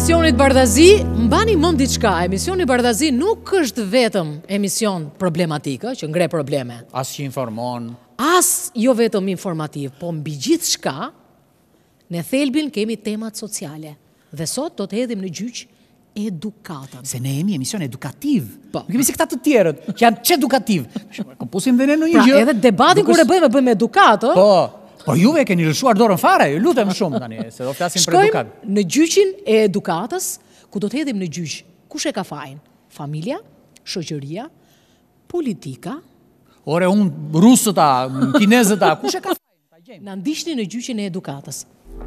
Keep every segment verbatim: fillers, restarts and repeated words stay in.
emisionit Bardhazi, mbani mend diçka. Emisioni Bardhazi nuk është vetëm emision problematikë, që ngre probleme. As që informon. As jo vetëm informativ, po mbi gjithçka, në thelbin kemi temat sociale. Dhe sot do të hedhim në gjyq edukatën. Se ne jemi emision edukativ. Po. Nuk kemi si këta të tjerët, që janë që edukativ. Kompusim dhe ne në një Pra, gjë. edhe debatin kur e bëjmë, e bëjmë edukatë, ë? Po, po juve keni lëshuar dorën fare, ju lutem shumë tani, se do flasim për edukat. Shkojmë në gjyqin e edukatës, ku do të hedhim në gjyq. Kush e ka fajin? Familja, shoqëria, politika. Ore, unë rusët a, kinezët a, kush e ka fajin? Na ndiqni në gjyqin e edukatës.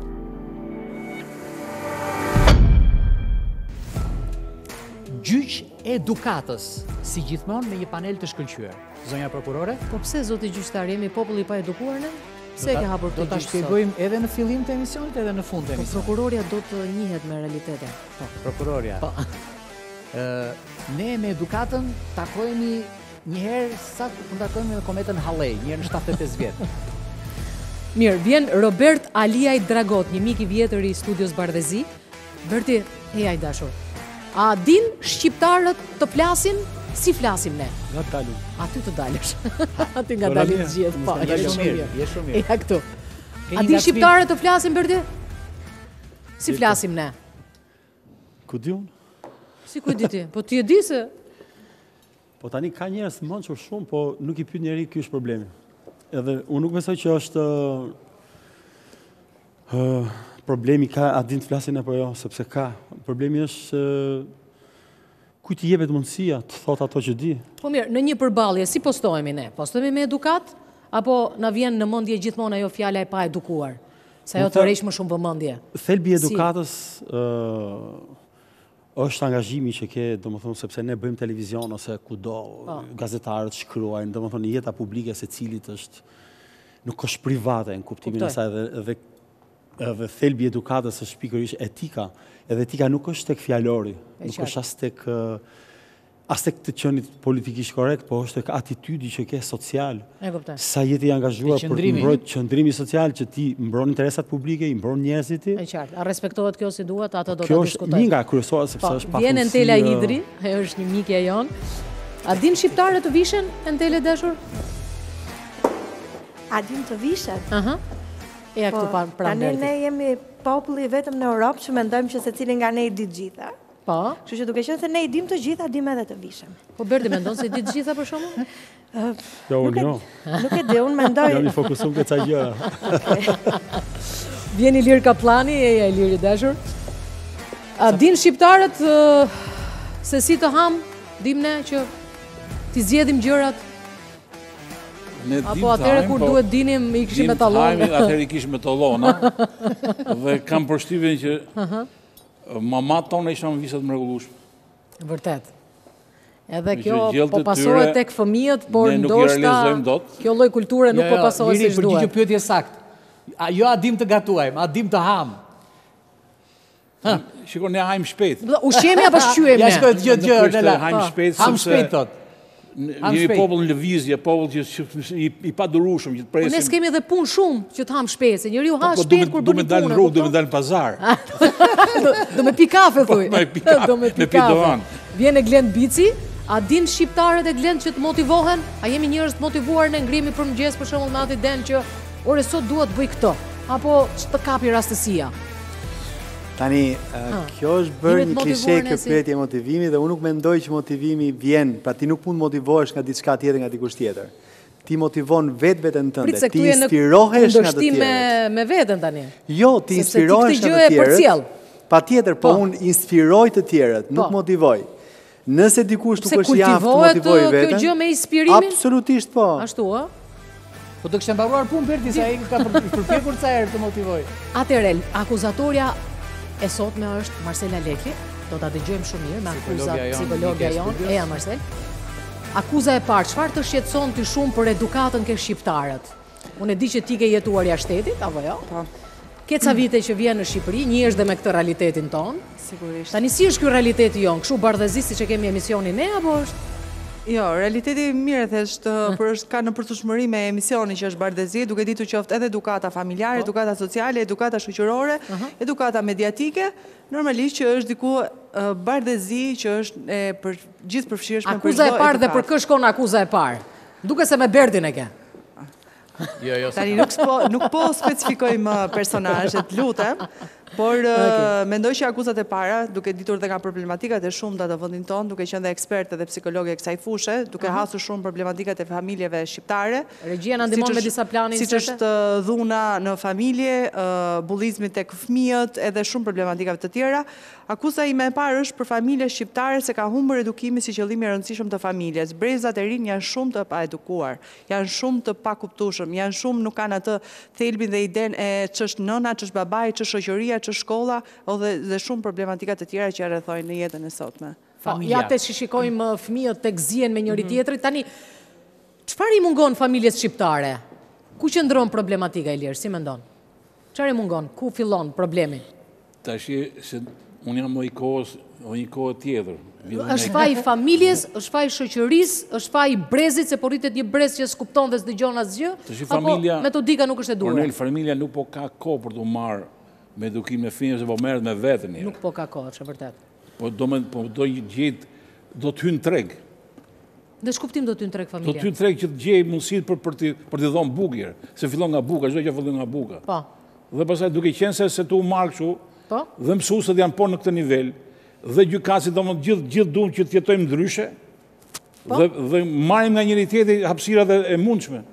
Gjyq edukatës, si gjithmonë me një panel të shkëlqyer. Zonja prokurore? Po pse zoti gjyqtar, jemi populli pa edukuar ne? Pse e ke hapur Do këtë ta gjyq sot? shpjegojmë edhe në fillim të emisionit, edhe në fund të Po emisionit. prokuroria do të njihet me realitetin. Po, prokuroria. Po. Ë, ne me edukatën takohemi një herë sa kur takojmë me kometën Halley, një herë në shtatëdhjetë e pesë vjet. Mirë, vjen Robert Aliaj Dragot, një mik i vjetër i studios Bardhazi. Berti, hej ai dashur. A din shqiptarët të flasin si flasim ne? Nga të dalu. Aty të dalësh. Aty nga Po, dalin mirë, të gjithë. Po, mos Je ndalë shumë mirë, je shumë mirë. Ja këtu. Ke A një din gabim- shqiptarët të flasin, Berti? Si flasim ne? Ku di unë? Si ku e di ti? Po ti e di se... Po tani ka njerëz të mençur shumë, po nuk i pyet njeri, ky është problemi. Edhe unë nuk besoj që është uh, problemi ka a din të flasin apo jo, sepse ka. Problemi është uh, kujt i jepet mundësia të thotë ato që di. Po mirë, në një përballje, si postohemi ne? Postohemi me edukat? Apo na vjen në mendje gjithmonë ajo fjala e pa edukuar? Se ajo Unë të the- rresh më shumë vëmendje. Thelbi i Si? edukatës uh, është angazhimi që ke, domethënë, sepse ne bëjmë televizion ose kudo, gazetarët shkruajnë, domethënë jeta publike se cilit është nuk është private në kuptimin e Kuptoj. saj dhe edhe edhe thelbi i edukatës është pikërisht etika. Edhe etika nuk është tek fjalori, E nuk qartë. është as tek ë, as tek të qenit politikisht korrekt, po është tek atytudi që ke social. E kuptoj. Sa jetë i angazhuar Te për të qëndrimi. mbrojtur qëndrimi social që ti mbron interesat publike, i mbron njerëzit ti. E qartë. A respektohet kjo si duhet, ato do ta Kjo është diskutojmë. një nga kryesorët sepse Po, është vjen pafundësi, Entela ë, Hidri, ajo është një mikja jon. A din shqiptarët të vishen Entele dashur? A din të vishet? Aha. E ja këtu pa pra tani Berti. ne jemi populli vetëm në Europë që mendojmë që secili nga ne i di të gjitha. Po. Kështu që duke qenë se ne i dim të gjitha, dim edhe të vishem. Po Berti mendon se i di të gjitha për shkakun? Jo, Nuk unë e, jo. nuk e di, unë mendoj. Jam i fokusuar te ca gjëra. Vjen Ilir Kaplani, e ja Ilir i dashur. A din shqiptarët ë, se si të ham? Dim ne që t'i zgjedhim gjërat? Apo atëherë kur duhet dinim i kishim me tallon. Atëherë i kishim me tallona. Dhe kam përshtypjen që mamat tonë ishin visat mrekullueshme. Vërtet. Edhe Me kjo që gjellët po e pasohet tyre, tek fëmijët, por ne nuk i ndoshta realizojmë dot. kjo lloj kulture nuk po pasohet Liri, siç përgjigjo duhet. pyetje saktë. A jo a dim të gatuajmë, a dim të ham. Shiko, ne hajmë shpejt. Do Ushqemi apo shqyemi Ja ne? shkoj të gjë Nuk gjë, është Ornella. hajmë shpejt, Ham sepse- shpejt thot. Ne Ham Jemi shpejt. popull në lëvizje, popull që që- i, i padurueshëm, që të Po ne presim. s'kemi edhe punë shumë që të ham shpejt, se njeriu ha Po, shpejt kur do bën me një dalë punë. në rrugë, do me kupton? dalë në pazar. do, do me pi kafe thuj. me pi kafe, do me pi me pi kafe. doan. Vjen e Glend Bici, a din shqiptarët e Glend që të motivohen? A jemi njerëz të motivuar ne ngrimi për mëngjes për shembull natë den që ore sot dua të bëj këtë, apo të kapi rastësia. Tani, uh, kjo është bërë Jemi të një klishe motivuar ne kjo si- pyetje motivimi dhe unë nuk mendoj që motivimi vjen, pra ti nuk mund motivohesh nga diçka tjetër nga dikush tjetër. Ti motivon vetë vetën Prit tënde, se ti këtu je në inspirohesh nga të kundërshtim me tjerët. me veten tani. Jo, ti Sepse ti inspirohesh këtë nga gjë të e përcjell. tjerët. Patjetër, po Po. unë inspiroj të tjerët, nuk Po. motivoj. Nëse dikush Pse nuk është i aftë të kultivohet motivoj kjo veten, gjë me inspirimin? absolutisht po. Ashtu, ë? Po do kishte mbaruar punë Berti sa ai ka për- përpjekur ca herë të motivoj. Atëherë, akuzatorja e sotme është Marcela Lekli. Do ta dëgjojmë shumë mirë me akuzat Psikologja jon, psikologja Mike jon. Studios. Eja Marcel. Akuza e parë, çfarë të shqetëson ti shumë për edukatën ke shqiptarët? Unë e di që ti ke jetuar jashtë shtetit, apo jo? Po, Ke ca vite që vjen në Shqipëri, njihesh dhe me këtë realitetin ton. sigurisht. Tani si është ky realiteti jon? Kështu bardhëzi siç e kemi emisionin ne apo është? Jo, realiteti mirë thjesht për është ka në përcushmëri me emisioni që është Bardezi, duke ditur qoftë edhe edukata familjare, edukata sociale, edukata shoqërore, edukata mediatike, normalisht që është diku Bardezi që është e për gjithë përfshirshme për çdo Akuza e parë dhe për kë shkon akuza e parë? Duke se me Berdin e ke. Jo, jo. Tani nuk po nuk po specifikojmë personazhet, lutem. Por okay. Mendoj që akuzat e para, duke ditur dhe nga problematikat e shumta të vendit tonë, duke qenë dhe ekspertë dhe psikologe kësaj fushë, duke uh -huh. hasur shumë problematikat e familjeve shqiptare. Regjia na ndihmon me disa plane siç është dhuna në familje, bullizmi tek fëmijët, edhe shumë problematikave të tjera. Akuza ime e parë është për familje shqiptare se ka humbur edukimi si qëllim i rëndësishëm të familjes. Brezat e rinj janë shumë të paedukuar, janë shumë të pakuptueshëm, janë shumë nuk kanë atë thelbin dhe idenë e ç'është nëna, ç'është babai, ç'është shoqëria, që shkolla dhe, dhe shumë problematika të tjera që rrethojnë në jetën e sotme. Ja te që shikojmë fëmijët të gëzien me njëri tjetrit, tani, çfarë i mungon familjes shqiptare? Ku qëndron problematika, Ilir, si mendon? Çfarë i mungon? Ku fillon problemi? Tash se unë jam më i kohës, një kohë tjetër. Është faj familjes, është faj shoqërisë, është faj brezit, se po rritet një brez që s'kupton dhe s'dëgjon asgjë, apo metodika nuk është e duhur? Ornel, familja nuk po ka kohë për të marrë me edukim në fëmijë, se po merret me veten. Nuk po ka kohë, është vërtet. Po do më po do gjet do të hyn treg. Dhe ç'kuptim do të hyn treg familja? Do të hyn treg që të gjej mundësitë për për të për të dhënë bukë, se fillon nga buka, çdo gjë fillon nga buka. Po. Dhe pastaj duke qenë se se tu marr kështu, po. Dhe mësuesit janë po në këtë nivel, dhe gjykatësit domosdoshmë gjithë gjithë duan që të jetojmë ndryshe. Po. Dhe dhe marrim nga njëri tjetri hapësirat e mundshme.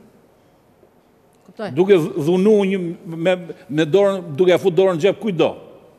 Duke dhunu një me, me dorën, duke e fut dorën në xhep kujdo.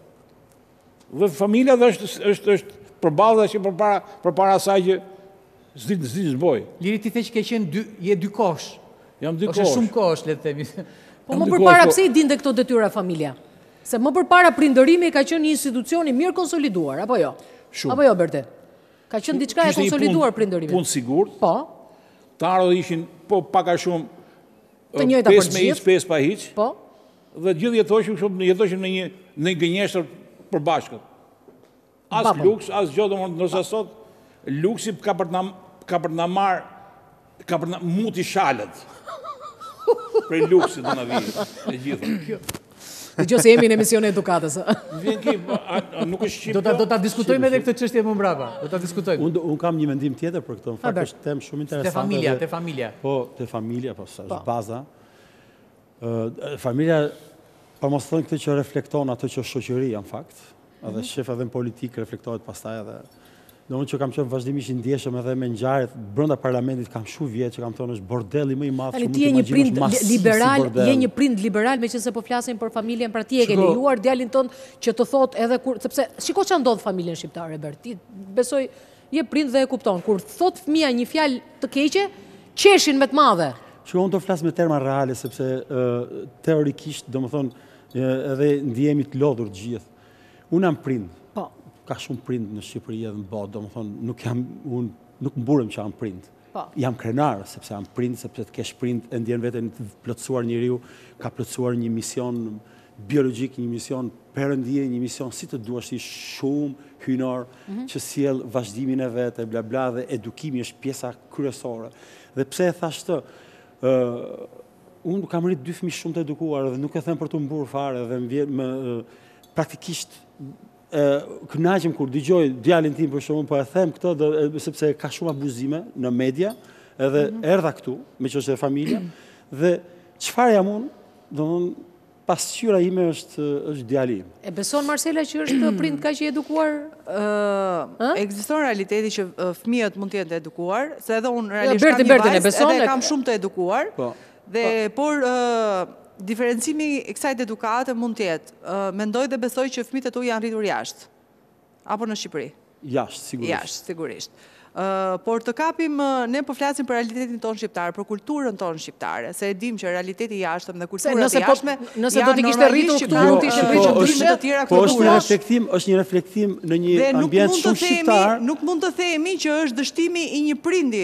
Dhe familja dhe është, është, është përballë dhe që përpara, përpara asaj që s'di s'di s'boj. Liri ti the që ke qenë dy, je dy kosh. Jam dy kosh. Është shumë kosh, le të themi. Po më përpara pse i dinte këto detyra familja? Se më përpara prindërimi ka qenë një institucion i mirë konsoliduar, apo jo? Shumë. Apo jo, Berte? Ka qenë diçka e konsoliduar prindërimi. Punë sigurt. Po. Tarët ishin po pak a shumë të njëjta për gjithë. pesë me hiç, pesë pa hiç. Po. Dhe gjithë jetojshim shumë, jetojshim në një në një gënjeshtër përbashkët. As Baba. luks, as gjë, domethënë ndërsa sot luksi ka për të na ka për të na marr ka për të na muti shalët. Për luksit do na vijë e gjithë. Dgjoj se jemi në emision e edukatës. Vjen ki, nuk është shqip. Do ta do ta diskutojmë edhe këtë çështje më mbrapa. Do ta diskutojmë. Unë un kam një mendim tjetër për këtë, në fakt është temë shumë interesante. Te familja, te familja. Po, te familja, po është baza. Ë familja, pa mos thënë këtë që reflekton ato që është shoqëria në fakt, edhe shef edhe në politikë reflektohet pastaj edhe. Do unë që kam qenë vazhdimisht i ndjeshëm edhe me ngjarjet brenda parlamentit kam shumë vjet që kam thonë është bordelli më i madh që mund të imagjinosh. Ti je një prind liberal, je një prind liberal, meqense po flasim për familjen, pra ti e ke lejuar djalin tënd që të thotë edhe kur, sepse shiko ç'a ndodh familjen shqiptare, Bert. Ti besoj je prind dhe e kupton. Kur thot fëmia një fjalë të keqe, qeshin me të madhe. Shiko, unë do flas me terma reale sepse teorikisht, domethënë edhe ndihemi të lodhur gjithë. Unë jam prind. Po. Ka shumë prind në Shqipëri edhe në botë, domethënë nuk jam unë nuk mburem që jam prind. Po. Jam krenar sepse jam prind, sepse të kesh prind e ndjen veten të plotësuar njeriu, ka plotësuar një mision biologjik, një mision perëndie, një mision si të duash, i shumë hynor mm -hmm. që sjell vazhdimin e vet, e bla bla dhe edukimi është pjesa kryesore. Dhe pse e thash këtë? ë Unë kam rrit dy fëmijë shumë të edukuar dhe nuk e them për të mburë fare dhe më vjen më praktikisht kënaqem kur dëgjoj djalin tim për shkakun, po e them këtë sepse ka shumë abuzime në media, edhe mm -hmm. erdha këtu, me që është e familja, dhe çfarë jam unë, domthonë pasqyra ime është është djali im. E beson Marcela që është prind kaq i edukuar? Ë, ekziston realiteti që fëmijët mund të jenë të edukuar, se edhe unë realisht kam një vajzë, edhe kam shumë të edukuar. Po. Dhe por diferencimi i kësaj edukate mund të jetë, mendoj dhe besoj që fëmijët e tu janë rritur jashtë, apo në Shqipëri? Jashtë, sigurisht. Jashtë, sigurisht. Por të kapim, ne po flasim për realitetin tonë shqiptar, për kulturën tonë shqiptare, se e dim që realiteti jashtëm dhe kulturat e jashtme nëse do të kishte rritur këtu, mund të ishte rritur ndryshe të tjera kultura. Po është një reflektim, është një reflektim në një ambient shumë shqiptar. Nuk mund të themi që është dështimi i një prindi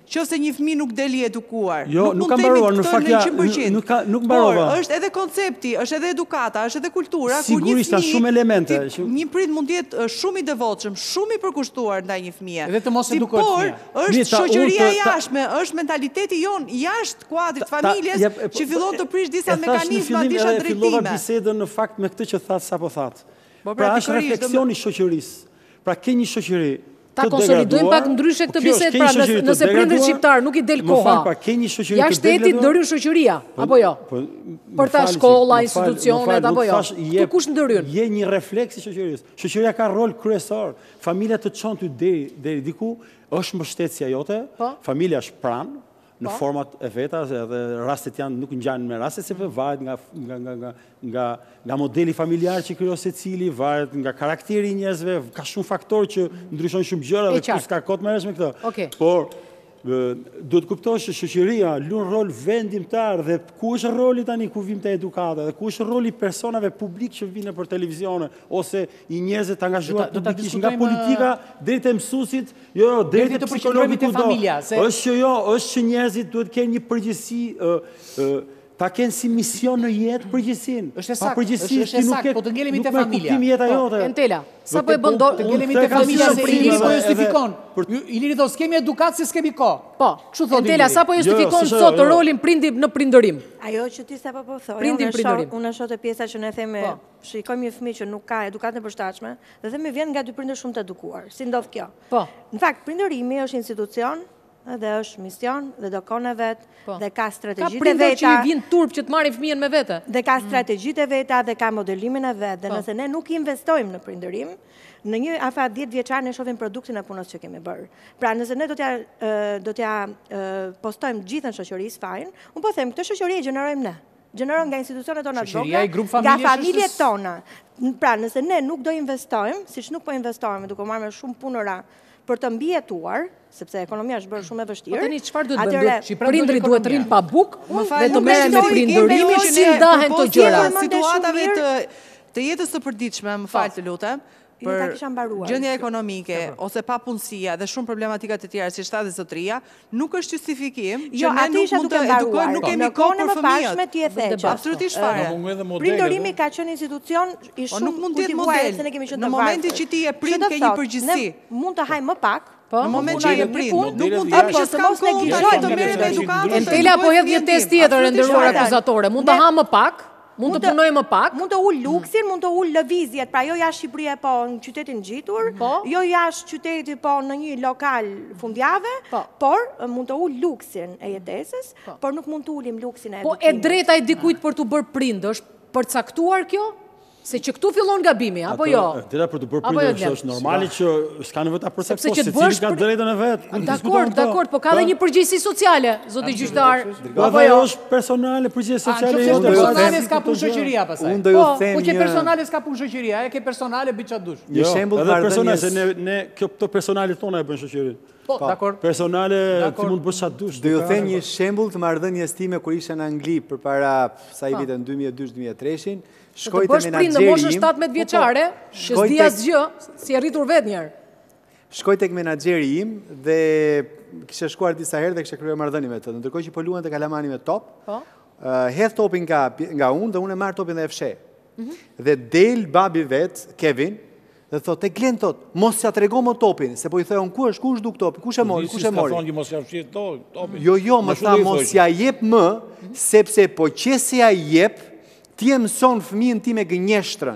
Qofse një fëmijë nuk del i edukuar, Jo, nuk nuk mund ka të themi mbaruar, në këtë fakt në ja, cent për cent. nuk ka- nuk Por mbarova. është edhe koncepti, është edhe edukata, është edhe kultura, kur një Sigurisht, ka fëmijë, shumë elemente, ti- shumë- një prit mund të jetë uh, shumë i devotshëm, shumë i përkushtuar ndaj një fëmie. Edhe të mos Si, edukohet por, fëmia. është Mirë, ta- shoqëria unë të- ta- jashtme, është mentaliteti jon jashtë kuadrit Ta- familjes jep, e, po, që fillon të prish disa e thash në mekanizma, fillim disa edhe fillova drejtime. bisedën në fakt me këtë që thatë sapo thatë. Po, Pra pra, është pikërisht, refleksion i shoqërisë. Pra ke një shoqëri Ta të konsolidojmë degraduar, pak ndryshe këtë po, kjo është, bisedë, ke pra një shoqëri nëse, të nëse prindërit degraduar, shqiptar nuk i del më koha. fal, pra, ke një shoqëri të Jashtë etit degraduar, ndërhyn shoqëria, apo jo? Po, Për më ta fal, shkolla, më fal, institucionet, më fal, apo nuk jo? thash, Këtu jep- kush ndërhyn? Je një refleks i shoqërisë. Shoqëria ka rol kryesor. Familja të çon ty deri deri diku, është mbështetësia jote, Po. familja është pranë në format e veta, se edhe rastet janë nuk ngjanë me raste, sepse varet nga nga nga nga nga nga modeli familjar që krijon secili, varet nga karakteri i njerëzve, ka shumë faktorë që ndryshojnë shumë gjëra E dhe qartë. kush ka kohë të merresh me këtë. Okej. Por ë, duhet kuptosh që shoqëria luan rol vendimtar dhe ku është roli tani ku vim te edukata dhe ku është roli i personave publik që vinë për televizione ose i njerëzve të angazhuar Do ta- do ta publikisht nga diskutojmë, politika deri te mësuesit, jo, jo, deri Deri te të psikologi përqendrohemi te kudo. familja, se- Është që jo, është që njerëzit duhet kenë një përgjegjësi ë ë ta kenë si mision në jetë përgjegjësinë. Është e Pa saktë, përgjegjësi, është- është ti e nuk saktë, ke- po të ngelemi nuk te merr familja. kuptim jeta Po, jote. Entela, sa Do po e të- bën do... Të ngelemi Unë te them familja kam se qenë Iliri po edhe- justifikon. për- Ju- Iliri thot s'kemi edukat se s'kemi kohë. Po, Kështu thotë Entela, Iliri. sa po justifikon Jo, s'është, sot jo. rolin prindi në prindërim? Ajo që ti sapo po thoj, Prindin, unë e prindërim. shoh, unë e shoh te pjesa që ne themi, Po. shikojmë një fëmijë që nuk ka edukatë e përshtatshme, dhe themi vjen nga dy prindër shumë të edukuar. Si ndodh kjo? Po. Në fakt, prindërimi është institucion dhe është mision dhe do kone vet Po. dhe ka Ka strategjitë e prindër që i veta. vjen turp që të marrin fëmijën me vete. Dhe ka strategjitë e veta dhe ka modelimin e vet. Dhe nëse ne nuk investojmë në prindërim, në një afat dhjetë vjeçar ne shohim produktin e punës që kemi bërë. Pra nëse ne do t'ja ë, do t'ja ë, postojmë gjithën shoqërisë fajin, unë po them këtë shoqëri e gjenerojmë ne. Gjeneron nga institucionet tona të Shoqëria vogla, i grup nga familjesh është familjet s- tona. N- Pra nëse ne nuk do investojmë, siç nuk po investojmë, duke marrë me shumë punëra për të mbijetuar, sepse ekonomia është bërë shumë e vështirë. Po tani çfarë duhet bëjmë? atëre- Duhet prindrit duhet të rinë pa bukë Më dhe falë, të nuk merren me besoj, prindërimin kemi si që ne ndahen të përpos gjëra. jemi në situatave Shumë të të jetës së përditshme, më falë të lutem, Jo, ta për kisha mbaruar. gjendja ekonomike ose papunësia dhe shumë problematikat të tjera si shtatë dhe zotëria, nuk është justifikim që Jo, ne atë nuk isha mund duke të mbaruar. edukojmë, nuk kemi Në kohë kohën e për mëparshme fëmijët. ti e the që. Absolutisht Ka fare. mungu edhe modele. Prindërimi do. ka qenë institucion i Po shumë nuk mund të jetë kultivuar model. se ne kemi qenë Në të momentin varfër. që ti je prind, Që do ke një thotë, përgjegjësi. Ne mund të hajmë më pak, Po, Në moment që punojmë je një prind, punë, nuk mund të Modelet themi që jashtë. s'kam Mos kohë të neglizhoj të merrem me edukatën. Entela po hedh një test tjetër e nderuar fare. akuzatore. Mund të Ne- ha më pak, mund të punoj më pak. Mund të ul luksin, mund të ul lëvizjet, pra jo jashtë Shqipërisë po në qytetin ngjitur, Po. jo jashtë qyteti po në një lokal fundjavë, Po. por e, mund të ul luksin e jetesës, por nuk mund të ulim luksin e Po e edukimit. drejta e dikujt për të bërë prind është përcaktuar kjo? Se që këtu fillon gabimi, apo jo? Dera për të bërë Apo prindër jo, është normali që s'ka nevojë ta Sepse përcaktosh, që të secili bësh ka për- drejtën e vet. Ku Dakor, diskutojmë këto? dakor, po ka dhe një përgjegjësi sociale, zoti gjyqtar. Po Apo ajo jo? është personale, përgjegjësi A, sociale. nëse jote, është do ju po personale them s'ka këto punë gjëra. shoqëria pastaj. Unë do ju Po, them Po që një personale s'ka punë shoqëria, ajo ke personale bëj çfarë dush. një Jo, shembull edhe personale, marrëdhënies. se ne ne kjo këto personalet tona e bën shoqërinë. Po, dakor. Personale ti Dakor. mund të bësh çfarë dush. Do ju nuk ka them nevojë. një shembull të marrëdhënies time kur isha në Angli përpara sa i vitën dy mijë e dy dy mijë e tre. Të Shkoj te bësh prind në moshën menaxheri im. shtatëmbëdhjetë vjeçare, që Shkoj s'di tek- asgjë, si e rritur vetë njerë. Shkoj tek menaxheri im dhe kisha shkuar disa herë dhe kisha krijuar marrëdhënie me të. Ndërkohë që po luante kalamani me top, Po. uh, hedh topin nga nga unë dhe unë e marr topin dhe e fshe. Dhe del babi vet, Kevin, dhe thot, e Glen thot, mos ja trego më topin, se po i thon ku është, ku është duk topi, kush e mori, Nisi kush e s'ka mori. thonë që mos ja fshi to- topin. Jo, jo, më Në tha shule i mos thojqë. ja jep më, sepse po që se ja jep, ti e mëson fëmijën ti me gënjeshtrën.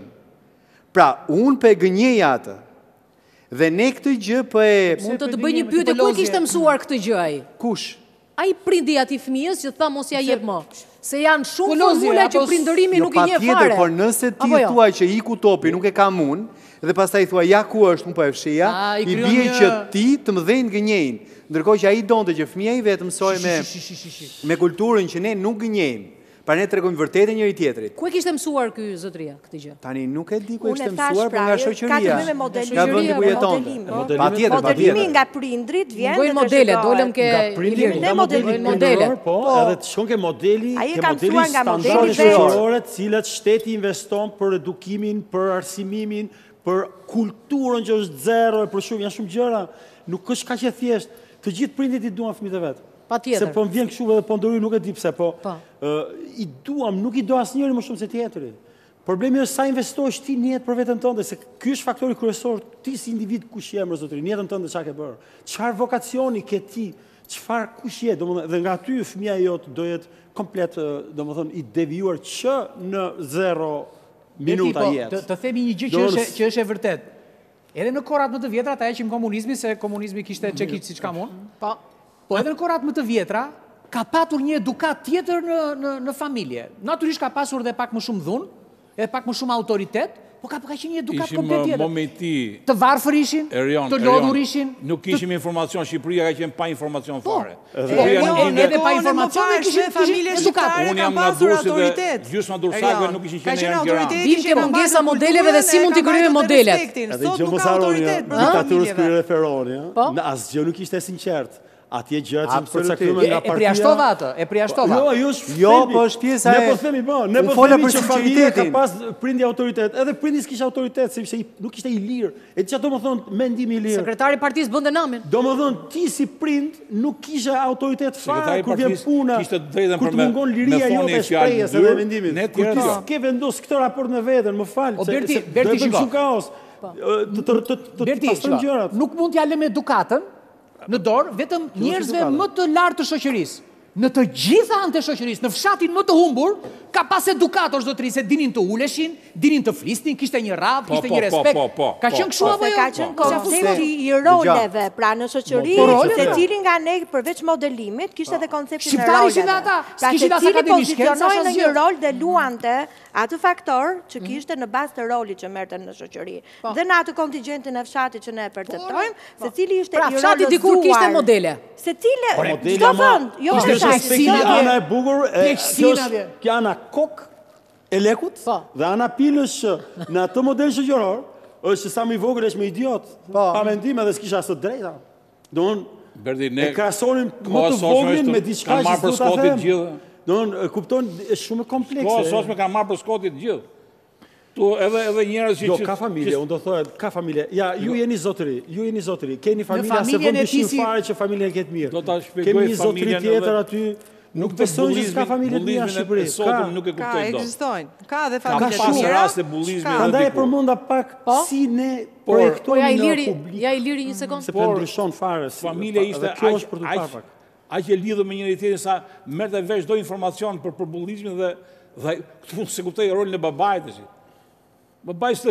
Pra, unë pe gënjeja atë. Dhe ne këtë gjë për e... Mund të të bëj një pyetje, ku e kishte mësuar këtë gjë ai? Kush? Ai prindi atij fëmijës që tha mos ja jep më. Se janë shumë Kulozje, formula që apo s- prindërimi Jo, nuk i pa njeh tjetër, fare. por nëse ti Apo jo? thua që iku topi, nuk e kam unë, dhe pastaj thua, ja ku është, unë po e fshia, A, i i krijon bie një- që ti të mëdhenj gënjejnë. Ndërkohë që ai donte që fëmia i vetë mësoj me, Shi, shi, shi, shi, shi. me kulturën që ne nuk gënjejmë. Pra ne tregojmë vërtetën njëri tjetrit. Ku e kishte mësuar ky zotëria këtë gjë? Tani nuk e di ku e Unë e kishte thash, mësuar, por pra, nga ka të shoqëria. bëjë me modelin. Nga vendi ku Shoqëria, jetonte. modelimi. Modelimi- Patjetër, Modelimi patjetër. nga prindrit vjen Bëjnë dhe modele, trashëgohet. dolëm ke Nga prindri, Iliri. nga Ne modeli modeli- modele. prindëror, po, Po. edhe të shkon ke modeli, Ai e ke ka modeli mësuar nga modeli standarde vetë. shoqërore, të cilat shteti investon për edukimin, për arsimimin, për kulturën që është zero, e për shumë, janë shumë gjëra. Nuk është kaq e thjeshtë. Të gjithë prindit i duan fëmijët e vet. Patjetër. Se po më vjen kështu edhe po ndëroj nuk e di pse, po. Po. I duam, nuk i do asnjëri më shumë se tjetri. Problemi është sa investohesh ti në jetë për veten tënde, se ky është faktori kryesor, ti si individ kush je, më zotëri, në jetën tënde çka ke bërë. Çfarë vokacioni ke ti? Çfarë kush je? Domethënë, dhe nga aty fëmia jot do jetë komplet, domethënë, i devijuar që në zero minuta jetë. Të themi një gjë që është që është e vërtet. Edhe në kohrat më të vjetra, ta heqim komunizmin, se komunizmi kishte çekiç siç kam unë. Po. Po edhe në kohrat më të vjetra ka patur një edukat tjetër në në në familje. Natyrisht ka pasur edhe pak më shumë dhunë, edhe pak më shumë autoritet, po ka ka qenë një edukat komplet tjetër. Ishim momenti të varfër ishin, të lodhur ishin. Nuk kishim informacion, Shqipëria ka qenë pa informacion fare. Edhe pa informacion ne kishim familje shqiptare. Unë jam nga Durrësi dhe gjysma durrësakëve nuk ishin qenë në Tiranë. Vim ke mungesa modeleve dhe si mund t'i kryejmë modelet. Edhe gjë mos harroni, diktaturës kur referoni, ëh. Asgjë nuk ishte sinqert. Atje gjërat që përcaktuar nga partia. E përjashtova atë, e përjashtova. Jo, ajo është jo, po është pjesa e. Ne po themi po, ne po themi që familja ka pas prindi autoritet, edhe prindi s'kishte autoritet sepse nuk ishte i lirë. E çfarë do të thonë mendimi i lirë? Sekretari i partisë bënte namin. Domethënë ti si prind nuk kishe autoritet fare kur vjen puna. Kishte drejtën për me mungon liria jote shprehjes edhe vendimit. Ne kur ti ke vendos këtë raport me veten, më fal, se Berti, Berti shumë kaos. Berti, nuk mund t'ja lëmë edukatën në dorë vetëm njerëzve më të lartë të shoqërisë. Në të gjitha anët e shoqërisë, në fshatin më të humbur, ka pas edukator zotëri se dinin të uleshin, dinin të flisnin, kishte një radhë, kishte një respekt. Ka qenë kështu apo jo? Ka qenë koncepti i roleve, pra në shoqëri, secili nga ne përveç modelimit, kishte edhe konceptin e roleve. Shqiptarishin dhe ata, pra s'kishin as secili akademi shkencë, pozicionoi në një rol dhe luante atë faktor që kishte në bazë të rolit që merrte në shoqëri. Dhe në atë kontingjentin e fshatit që ne e perceptojmë, secili ishte i rolëzuar. Pra fshati dikur kishte modele. Secili, çdo vend, jo për ana e bukur, kjo ana kok e lekut, dhe ana pilës që në atë model shoqëror, është që sa më i vogël është më idiot, pa mendim edhe s'kisha as të drejta. Domthon e krahasonin më të voglin me diçka që s'do ta them. Domthon kupton është shumë komplekse. Po, sot më kanë marrë për skotit gjithë. Tu edhe edhe njerëz që jo ka familje, unë do thoya ka familje. Ja, ju jeni zotëri, ju jeni zotëri. Keni familja se vjen dëshim fare që familja ketë mirë. Do ta shpjegoj familjen tjetër aty. Nuk besoj që ka familje të mira në Shqipëri. Ka, nuk e kuptoj dot. Ka, ekzistojnë. Ka dhe familje të mira. Ka pasur raste bullizmi edhe diku. Prandaj e përmenda pak si ne projektojmë në publik. Ja i liri një sekond. Se po ndryshon fare. Familja ishte kjo është për të parë pak. Aq e lidhur me njëri tjetrin sa merrte vesh çdo informacion për për bullizmin dhe dhe këtu se kuptoi rolin e babait tash. Babai s'të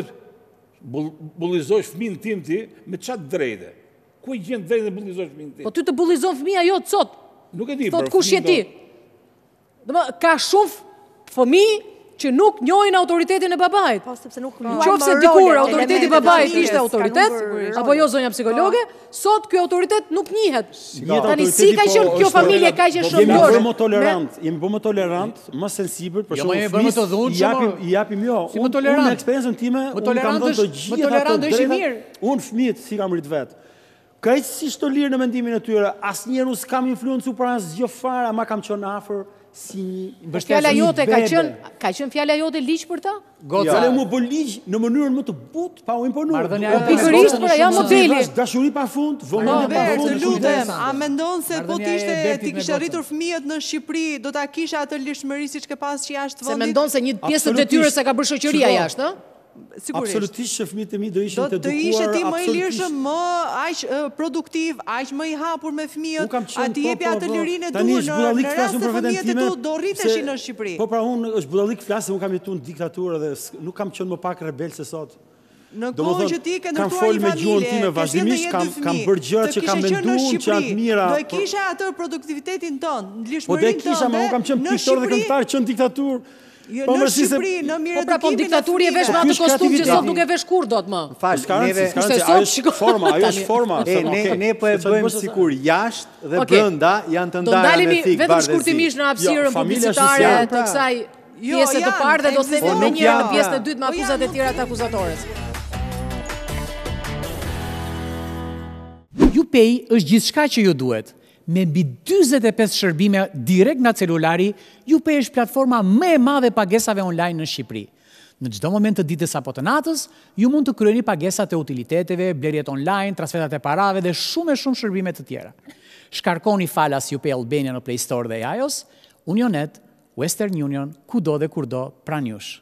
bullizosh fëmin tim ti me çat drejtë. Ku i gjen drejtën të bullizosh fëmin tim? Po ty të bullizon fëmia jot sot. Nuk e di. Thot kush je ti? Domethënë ka shumë fëmijë që nuk njohin autoritetin e babait. Po sepse nuk qofse dikur autoriteti i babait ishte autoritet, apo jo zonja psikologe, sot ky autoritet nuk njihet. Tani si ka qenë kjo familje kaq e shëndosur? Jemi më tolerant, jemi më tolerant, më sensibël, për shkak të japim i japim jo. Unë me eksperiencën time, unë kam dhënë të gjitha ato drejtë. Unë fëmijët si kam rit vet. Kaq si shto lirë në mendimin e tyre, asnjëherë unë s'kam influencuar për asgjë fare, ama kam qenë afër si një fjala jote ka qenë ka qenë fjala jote ligj për ta? Goca le mu bë ligj në mënyrën më të butë pa u imponuar. Pikërisht për ajo modeli. Dashuri pafund, vëmendje pafund. Të lutem, a mendon se po ti ishte ti kishe rritur fëmijët në Shqipëri, do ta kisha atë lirshmëri siç ke pas jashtë vendit? Se mendon se një pjesë të detyrës se ka bërë shoqëria jashtë, ëh? Sigurisht. Absolutisht që fëmijët e mi do ishin të edukuar. Do të ishe ti më i lirshëm, më aq produktiv, aq më i hapur me fëmijët, aty jepi atë lirinë e duhur në rast se fëmijët e tu do rriteshin në Shqipëri. Po pra unë është budallik flasë, unë kam jetuar në diktaturë dhe nuk kam qenë më pak rebel se sot. Në kohën që ti ke ndërtuar një familje, vazhdimisht kam kam bërë gjëra që kam menduar që janë të mira. Do e kisha atë produktivitetin ton, lirshmërinë tonë. Po do e kisha, më kam qenë piktor dhe këngëtar që në diktaturë. Në Shqipëri, në mirë edukimin e po diktaturi e vesh me atë kostum që sot nuk e vesh kur do të më. Falë, ajo është forma, ajo është forma. Ne po e bëjmë sikur jashtë dhe brenda janë të ndarë me fikë bardhëzi. Vetëm shkurtimisht në hapësirën publicitare të kësaj pjese të parë dhe do të themi më njëherë në pjesën e dytë me akuzat e tjera të akuzatores. YouPay është gjithçka që ju duhet. Me mbi dyzet e pesë shërbime direkt nga celulari, YouPay është platforma më e madhe pagesave online në Shqipëri. Në çdo moment të ditës apo të natës, ju mund të kryeni pagesat e utiliteteve, blerjet online, transferat e parave dhe shumë e shumë shërbime të tjera. Shkarkoni falas U P Albania në Play Store dhe iOS, Unionet, Western Union, kudo dhe kurdo pranë jush.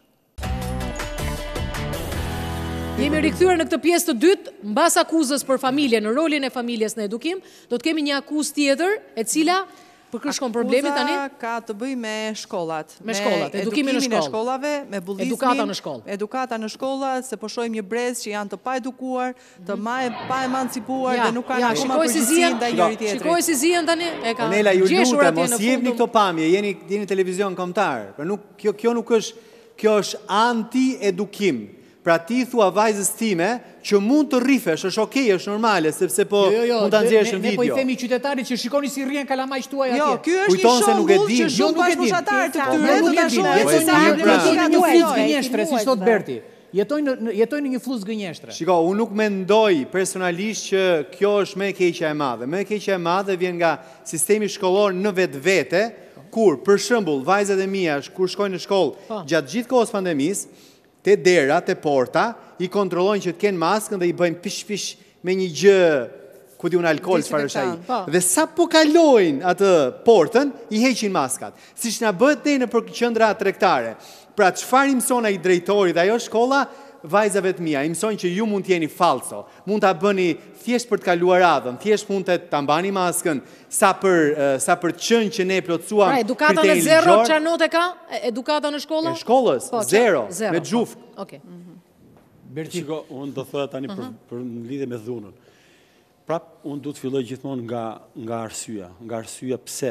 Jemi rikthyer në këtë pjesë të dytë, mbas akuzës për familje, në rolin e familjes në edukim, do të kemi një akuzë tjetër, e cila përkërshkon problemit tani? Akuza ka të bëj me shkollat. Me shkollat, edukimin në shkollë. e shkollave, me bullizmin. Edukata në shkollë. Edukata në shkolla, se po shohim një brez që janë të pa edukuar, të ma pa emancipuar dhe nuk kanë akoma përgjegjësi ndaj njëri tjetrit. Shikoj si zihen tani, e ka Nela, ju gjeshur lutem, atje në mos jepni fund. këto pamje, jeni jeni televizion kombëtar. Por nuk kjo kjo nuk është kjo është anti-edukim. Pra ti thua vajzës time që mund të rrifesh, është okej, është normale, sepse po mund ta nxjerrësh në video. Ne po i themi qytetarit që shikoni si rrien kalamajt tuaj atje. Jo, ky është një Kujton se nuk e shembull din. që Jo, shumë nuk e din. bashkëpunëtar të këtyre Nuk do e ta din. shohin se Jetojnë sa në pra. një fluz Jo, gënjeshtre, si e thot kinujt, Berti. Jetojnë në jetojnë në një fluz gënjeshtre. Shiko, unë nuk mendoj personalisht që kjo është më e keqja e madhe. Më e keqja e madhe vjen nga sistemi shkollor në vetvete, kur për shembull vajzat e mia kur shkojnë në shkollë gjatë gjithë kohës pandemisë, te dera, te porta, i kontrollojnë që të kenë maskën dhe i bëjnë pish-pish me një gjë, ku di unë alkohol, çfarë është ai. Dhe sa po kalojnë atë portën, i heqin maskat. Siç na bëhet ne në për qendra tregtare. Pra çfarë i mëson ai drejtori dhe ajo shkolla vajzave të mia, i mësojnë që ju mund të jeni falso, mund ta bëni thjesht për të kaluar radhën, thjesht mund të ta mbani maskën, sa për sa për të qenë që ne plotësuam. Pra, edukata në zero çfarë note ka? Edukata në shkolla? Në shkollës, zero, me xhuf. Okej. Berti, shiko, unë do thoya tani për, për në lidhje me dhunën. Prap, unë du të filloj gjithmonë nga, nga arsyeja, nga arsyeja pse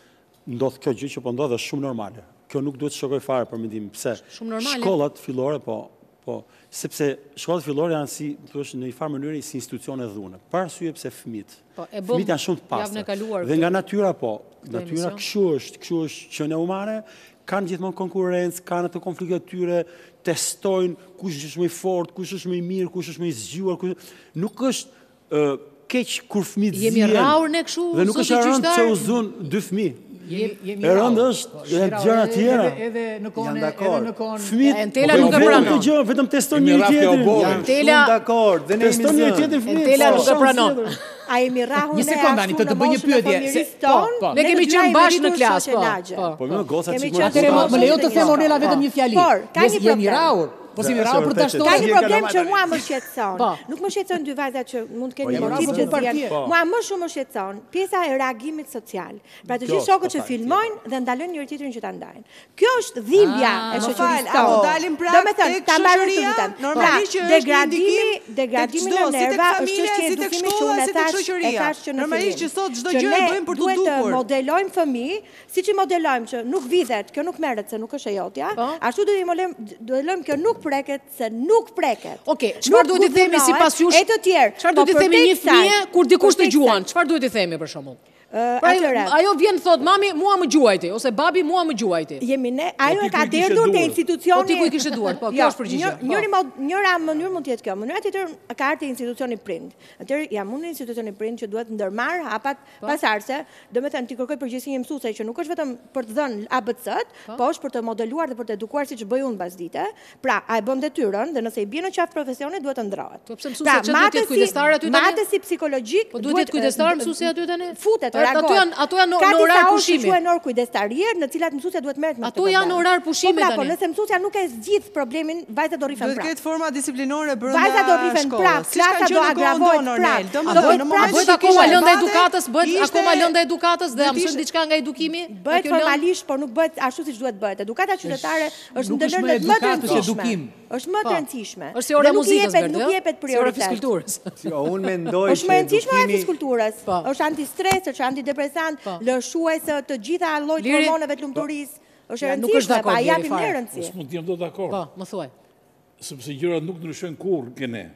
ndodh kjo gjë që po ndodh është shumë normale. Kjo nuk duhet të shokoj fare për mendim pse. Shumë normale. Shkollat fillore, po, po, sepse shkollat fillore janë si, thuaç në një farë mënyrë si institucione dhune. Për arsye pse fëmijët. Po, e bëm Fëmijët janë shumë të javën e pastër. kaluar Dhe këtë- nga natyra po, natyra emision. kështu është, kështu është qenie umane, kanë gjithmonë konkurrencë, kanë ato konflikte të tyre, testojnë kush është më i fortë, kush është më i mirë, kush është më i zgjuar, kush... nuk është ë, keq kur fëmijët zihen. Jemi rraur ne kështu, Dhe nuk zoti është e rëndë gjyqtar? pse u zun dy fëmijë. Jemi E rëndë është edhe gjëra tjera. Edhe në kohën Janë edhe dakord. në kohën Fëmijët Entela po, nuk e vetëm pranon. këtë gjë, vetëm teston Jemi njëri rrafë tjetrin. kjo Janë Tela- shumë dakord, dhe ne jemi Teston njëri zënë. tjetrin fëmijët. Entela po, nuk e shans pranon. tjetër. A jemi rrahur Një ne sekondë, ashtu Ani, të në të bëj një moshën e pyetje, fëmijërisë se- tonë, po, po. Ne kemi do qenë t'jajmë bashkë në rritur klasë, po, shoqëlagje. po. Po më gocat Kemi sigurisht. qenë Atëre më, më lejo të them Po. Ornela vetëm një fjali. Por, ka Jes- një jemi problem. rraur. Po si Dhe, rraur për është ta vërtet, Ka shtuar. një Një problem kalamaj që tani. mua më shqetëson. Po. Nuk më shqetëson dy vajzat që mund të kenë Po, një jemi motiv rraur që për të partije. janë. Mua më shumë më shqetëson pjesa e reagimit social. Pra të Kjo gjithë është shokët që patjetër. filmojnë dhe ndalojnë njëri tjetrin që ta ndajnë. Kjo është dhimbja Ah, e më shoqërisë fal, tonë. apo dalim prap Domethënë, tek ta mbaroj të shoqëria, lutem. normalisht që Pra, është një degradimi, indikim degradimi tek në çdo, si tek nerva është familja, çështje si tek edukimi që shkolla, unë si e tek thash, e shoqëria. thash që në Normalisht fillim. që sot çdo Që gjë e ne bëjmë për të duhet të dukur. modelojmë fëmijë, siç i modelojmë që nuk vidhet, kjo nuk merret se nuk është e jotja, Po. ashtu do i modelojmë modelojmë kjo nuk preket se nuk preket. Okej, çfarë duhet i themi sipas jush? E të tjerë. Çfarë po duhet i themi përveç një fëmijë kësaj- kur dikush të përveç gjuan? kësaj, Çfarë duhet i themi për shembull? ë, Pra, atëre, ajo vjen thot mami, mua më gjuajti ose babi mua më gjuajti. Jemi ne, ajo ti e ka ku i kishe derdhur te duhur? institucioni. Po ti ku i kishe duhur, po, kjo Jo, është përgjigjja, një- po. Njëri mod, njëra mënyrë mund të jetë kjo. Mënyra tjetër ka ardhur te institucioni prind. Atëherë jam unë në institucioni prind që duhet ndërmarr hapat Po. pasardhëse, do të thënë ti kërkoj përgjegjësi një mësuese që nuk është vetëm për të dhënë A B C-t, po është për të modeluar dhe për të edukuar siç bëj unë pasdite. Pra, a e bën detyrën dhe nëse i bie në qafë profesioni duhet të ndrohet. Po pse mësuesja që duhet të jetë kujdestar aty tani? Matësi psikologjik Po duhet të jetë kujdestar mësuesi aty tani? Futet, Ato reagohet. janë- ato janë Ka në disa orar orë që pushimi. quhen orë kujdestarie, në cilat mësuesja duhet merret me Ato këtë janë problem. orar pushimi po, pra, po, tani. nëse mësuesja nuk e zgjidh problemin, vajzat do rrifen Duhet prapë. ketë forma disiplinore brenda Vajzat do rrifen shkollës. prapë, Siç ka klasa qenë do në kohën agravohet tonë, prapë. Ornel. Do Domethënë, bëhet në prapë moment Bëhet që akoma kishe lënda debate, edukatës, bëhet ishte- akoma lënda edukatës dhe do a mësojmë t'ishte- diçka nga edukimi? Bëhet Kjo lëndë? formalisht, por nuk bëhet ashtu siç duhet bëhet. Edukata qytetare është nuk ndër është më lëndët më të edukatë, është rëndësishme. edukim. Është më të Po. rëndësishme. Është si ora Dhe nuk i muzikës, jepet, Berti, nuk ëh? i jepet Si ora prioritet. fizkulturës. Jo, unë mendoj Është që më e rëndësishme e edukimi fizikulturës. Po. Është antistres, është antidepresant, Po. lëshuese të gjitha llojit Liri- hormoneve të lumturisë. Është e Ja, nuk është rëndësishme, dakord, pa Liri, japim ne fare. rëndësi. S'mund të jem do dakord. Po, më thuaj. Sepse gjërat nuk ndryshojnë kurrë ke ne.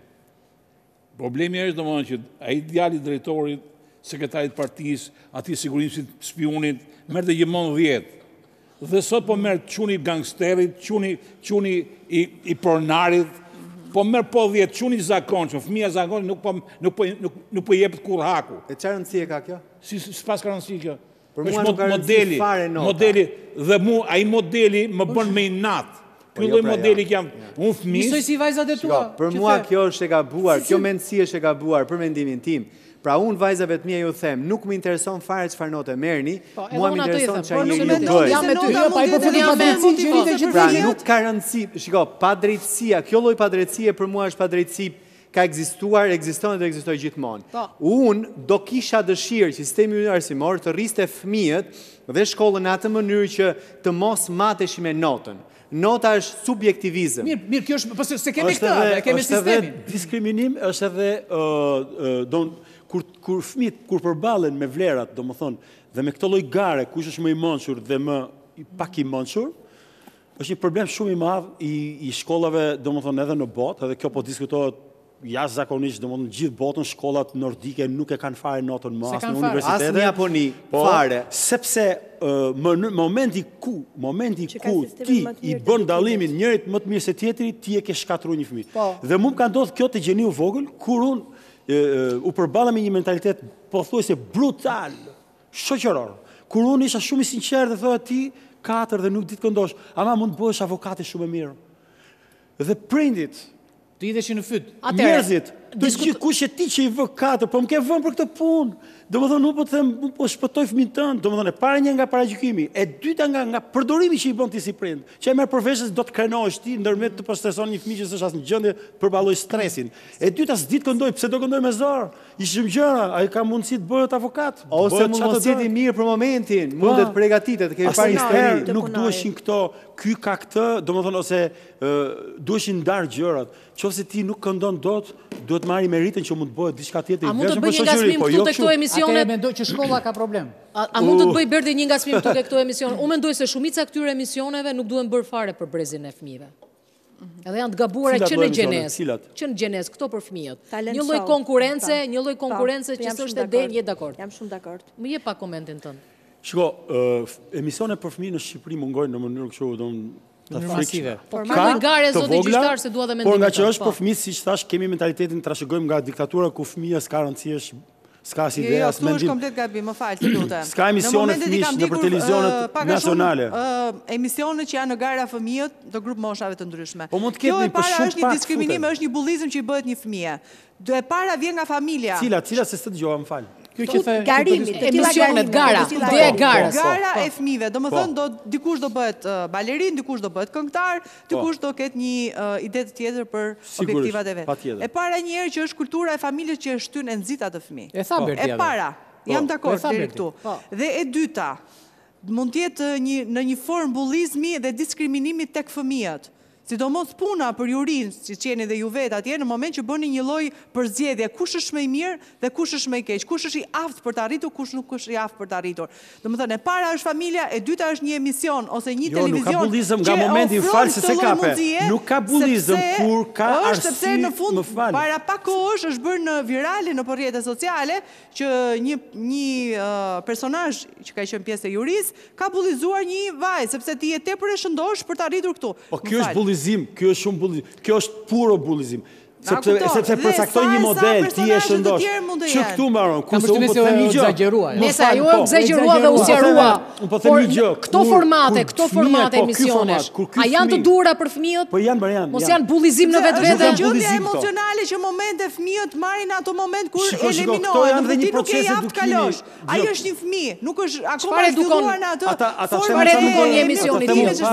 Problemi është domethënë që ai djali i drejtorit, sekretarit partisë, atij sigurimit spionit, merrte gjithmonë dhjetë. Dhe sot po merr çuni gangsterit, çuni çuni i i pronarit, po merr po dhjetë çuni zakonshëm, fëmia zakonshëm nuk po nuk po nuk, nuk po jepet kurrë haku. E çfarë rëndësie ka kjo? Si s'pas ka rëndësi kjo. Për Është mua mod- nuk ka rëndësi modeli, fare nota. modeli dhe mu ai modeli më bën me inat. Ky lloj modeli që jam unë fëmijë. Njësoj si vajzat e tua. Për mua kjo është e gabuar, kjo mendësi është e gabuar për mendimin tim. Pra unë vajzave të mia ju them, nuk më intereson fare çfarë note merrni, mua më intereson çfarë njeriu bëj. Jam me ty, pa i përfundim pa drejtësi që Pra nuk ka rëndësi, shiko, pa drejtësia, kjo lloj pa drejtësie për mua është pa drejtësi ka ekzistuar, ekziston dhe ekzistoj gjithmonë. Unë do kisha dëshirë që sistemi arsimor të rriste fëmijët dhe shkollën në atë mënyrë që të mos mateshi me notën. Nota është subjektivizëm. Mirë, mirë, kjo është, pëse se kemi këtë, kemi sistemin. Është edhe diskriminim, është edhe, kur, kur fëmijët, kur përballen me vlerat, do më thonë, dhe me këtë lloj gare, kush është më i mençur dhe më pak i mençur, është një problem shumë i madh i, i shkollave, do më thonë, edhe në botë, edhe kjo po diskutohet jashtëzakonisht, domethënë gjithë botën, shkollat nordike nuk e kanë fare notën më as në universitete. As në Japoni, fare. Sepse momenti ku, momenti ku ti i bën dallimin njërit më të mirë se tjetri, ti e ke shkatruar një fëmijë. Dhe mua më ka ndodhur kjo te gjeniu vogël, kur unë u përballa me një mentalitet pothuajse brutal, shoqëror. Kur unë isha shumë i sinqert dhe thoya ti katër dhe nuk di të këndosh, ama mund të bëhesh avokati shumë e mirë. Dhe prindit të idheshin në fyt. Njerëzit, të gjithë kush e ti që i vë katër, po më ke vënë për këtë punë. Do më thonë, nuk po të them, nuk po shpëtoj fëmin tënë, do më thonë, e para një nga paragjykimi, e dyta nga, nga përdorimi që i bën ti si prind, që e merr përvesh se do të krenohesh ti, ndërmjet të postreson një fëmijë që s'është as në gjendje përballoj stresin. E dyta s'di të këndoj, pse do këndoj me zor? Ishim gjëra, ai ka mundësi të bëhet avokat. Ose mund mos jeti mirë për momentin, mundet përgatitet, të kemi parë histori, nuk duheshin këto, ky ka këtë, do më thonë, ose duheshin ndarë gjërat. Qofse ti nuk këndon dot, duhet marrë meritën që mund të bëhet diçka tjetër. A mund të bëj një ngasmim këtu te këto emisione? Atëherë mendoj që shkolla ka problem. A mund të bëj Berdi një ngasmim këtu te këto emisione? Unë mendoj se shumica këtyre emisioneve nuk duhen bërë fare për brezin e fëmijëve. Edhe janë të gabuara që në gjenez. Që në gjenez, këto për fëmijët. Një lloj konkurrence, një lloj konkurrence që s'është e denjë, je dakord. Jam shumë dakord. Më jep pa komentin tënd. Shiko, emisione për fëmijë në Shqipëri mungojnë në mënyrë kështu, domethënë masive. Por ka gare zoti gjyqtar se dua dhe mendim. Por nga që është për fëmijë, siç thash, kemi mentalitetin trashëgojmë nga diktatura ku fëmia s'ka rëndësi, është s'ka as ide as mendim. Jo, është komplet gabim, më fal, të lutem. S'ka emisione fëmijësh nëpër televizionet nacionale. Emisione që janë në gara fëmijët të grup moshave të ndryshme. Po mund të ketë një para është një diskriminim, është një bullizëm që i bëhet një fëmijë. Do e para vjen nga familja. Cila, cila se s'të dëgjova, më fal. Kjo që the garimi, emisionet gara, ide e garës. Gara e fëmijëve, domethënë do dikush do bëhet balerin, dikush do bëhet këngëtar, dikush do ketë një ide të tjetër për objektivat e vet. E para një herë që është kultura e familjes që e shtyn e nxit atë fëmijë. E tha Berti. E para, jam dakord deri këtu. Dhe e dyta, mund të jetë një në një formë bullizmi dhe diskriminimi tek fëmijët. Sidomos puna për jurin, si qeni dhe ju vetë atje, në moment që bëni një lloj përzgjedhje, kush është më i mirë dhe kush është më i keq, kush është i aftë për të arritur, kush nuk është i aftë për të arritur. Domethënë, e para është familja, e dyta është një emision ose një televizion. Jo, nuk ka bullizëm nga momenti, fal se se kape. Nuk ka bullizëm kur ka arsi, sepse në fund para pak kohësh është bërë në virale në rrjetet sociale që një një personazh që ka qenë pjesë e jurisë ka bullizuar një vajzë sepse ti je tepër e shëndosh për të arritur këtu. Po kjo është bullizim, kjo është shumë bullizim, kjo është puro bullizim. Sepse sepse përcaktoj një model, ti e shëndosh. Që këtu mbaron, ku se unë po them një gjë. Nëse ajo e egzagjerua dhe u sqarua. Unë po them një gjë. Këto formate, këto formate emisionesh, a janë të duhura për fëmijët? Po janë, janë. Mos janë bullizim në vetvete. Është gjendje emocionale që momente fëmijët marrin ato moment kur eliminohen, dhe ti nuk je i aftë kalosh. Ai është një fëmijë, nuk është akoma i zgjuar në atë. Çfarë edukon një emision i tillë?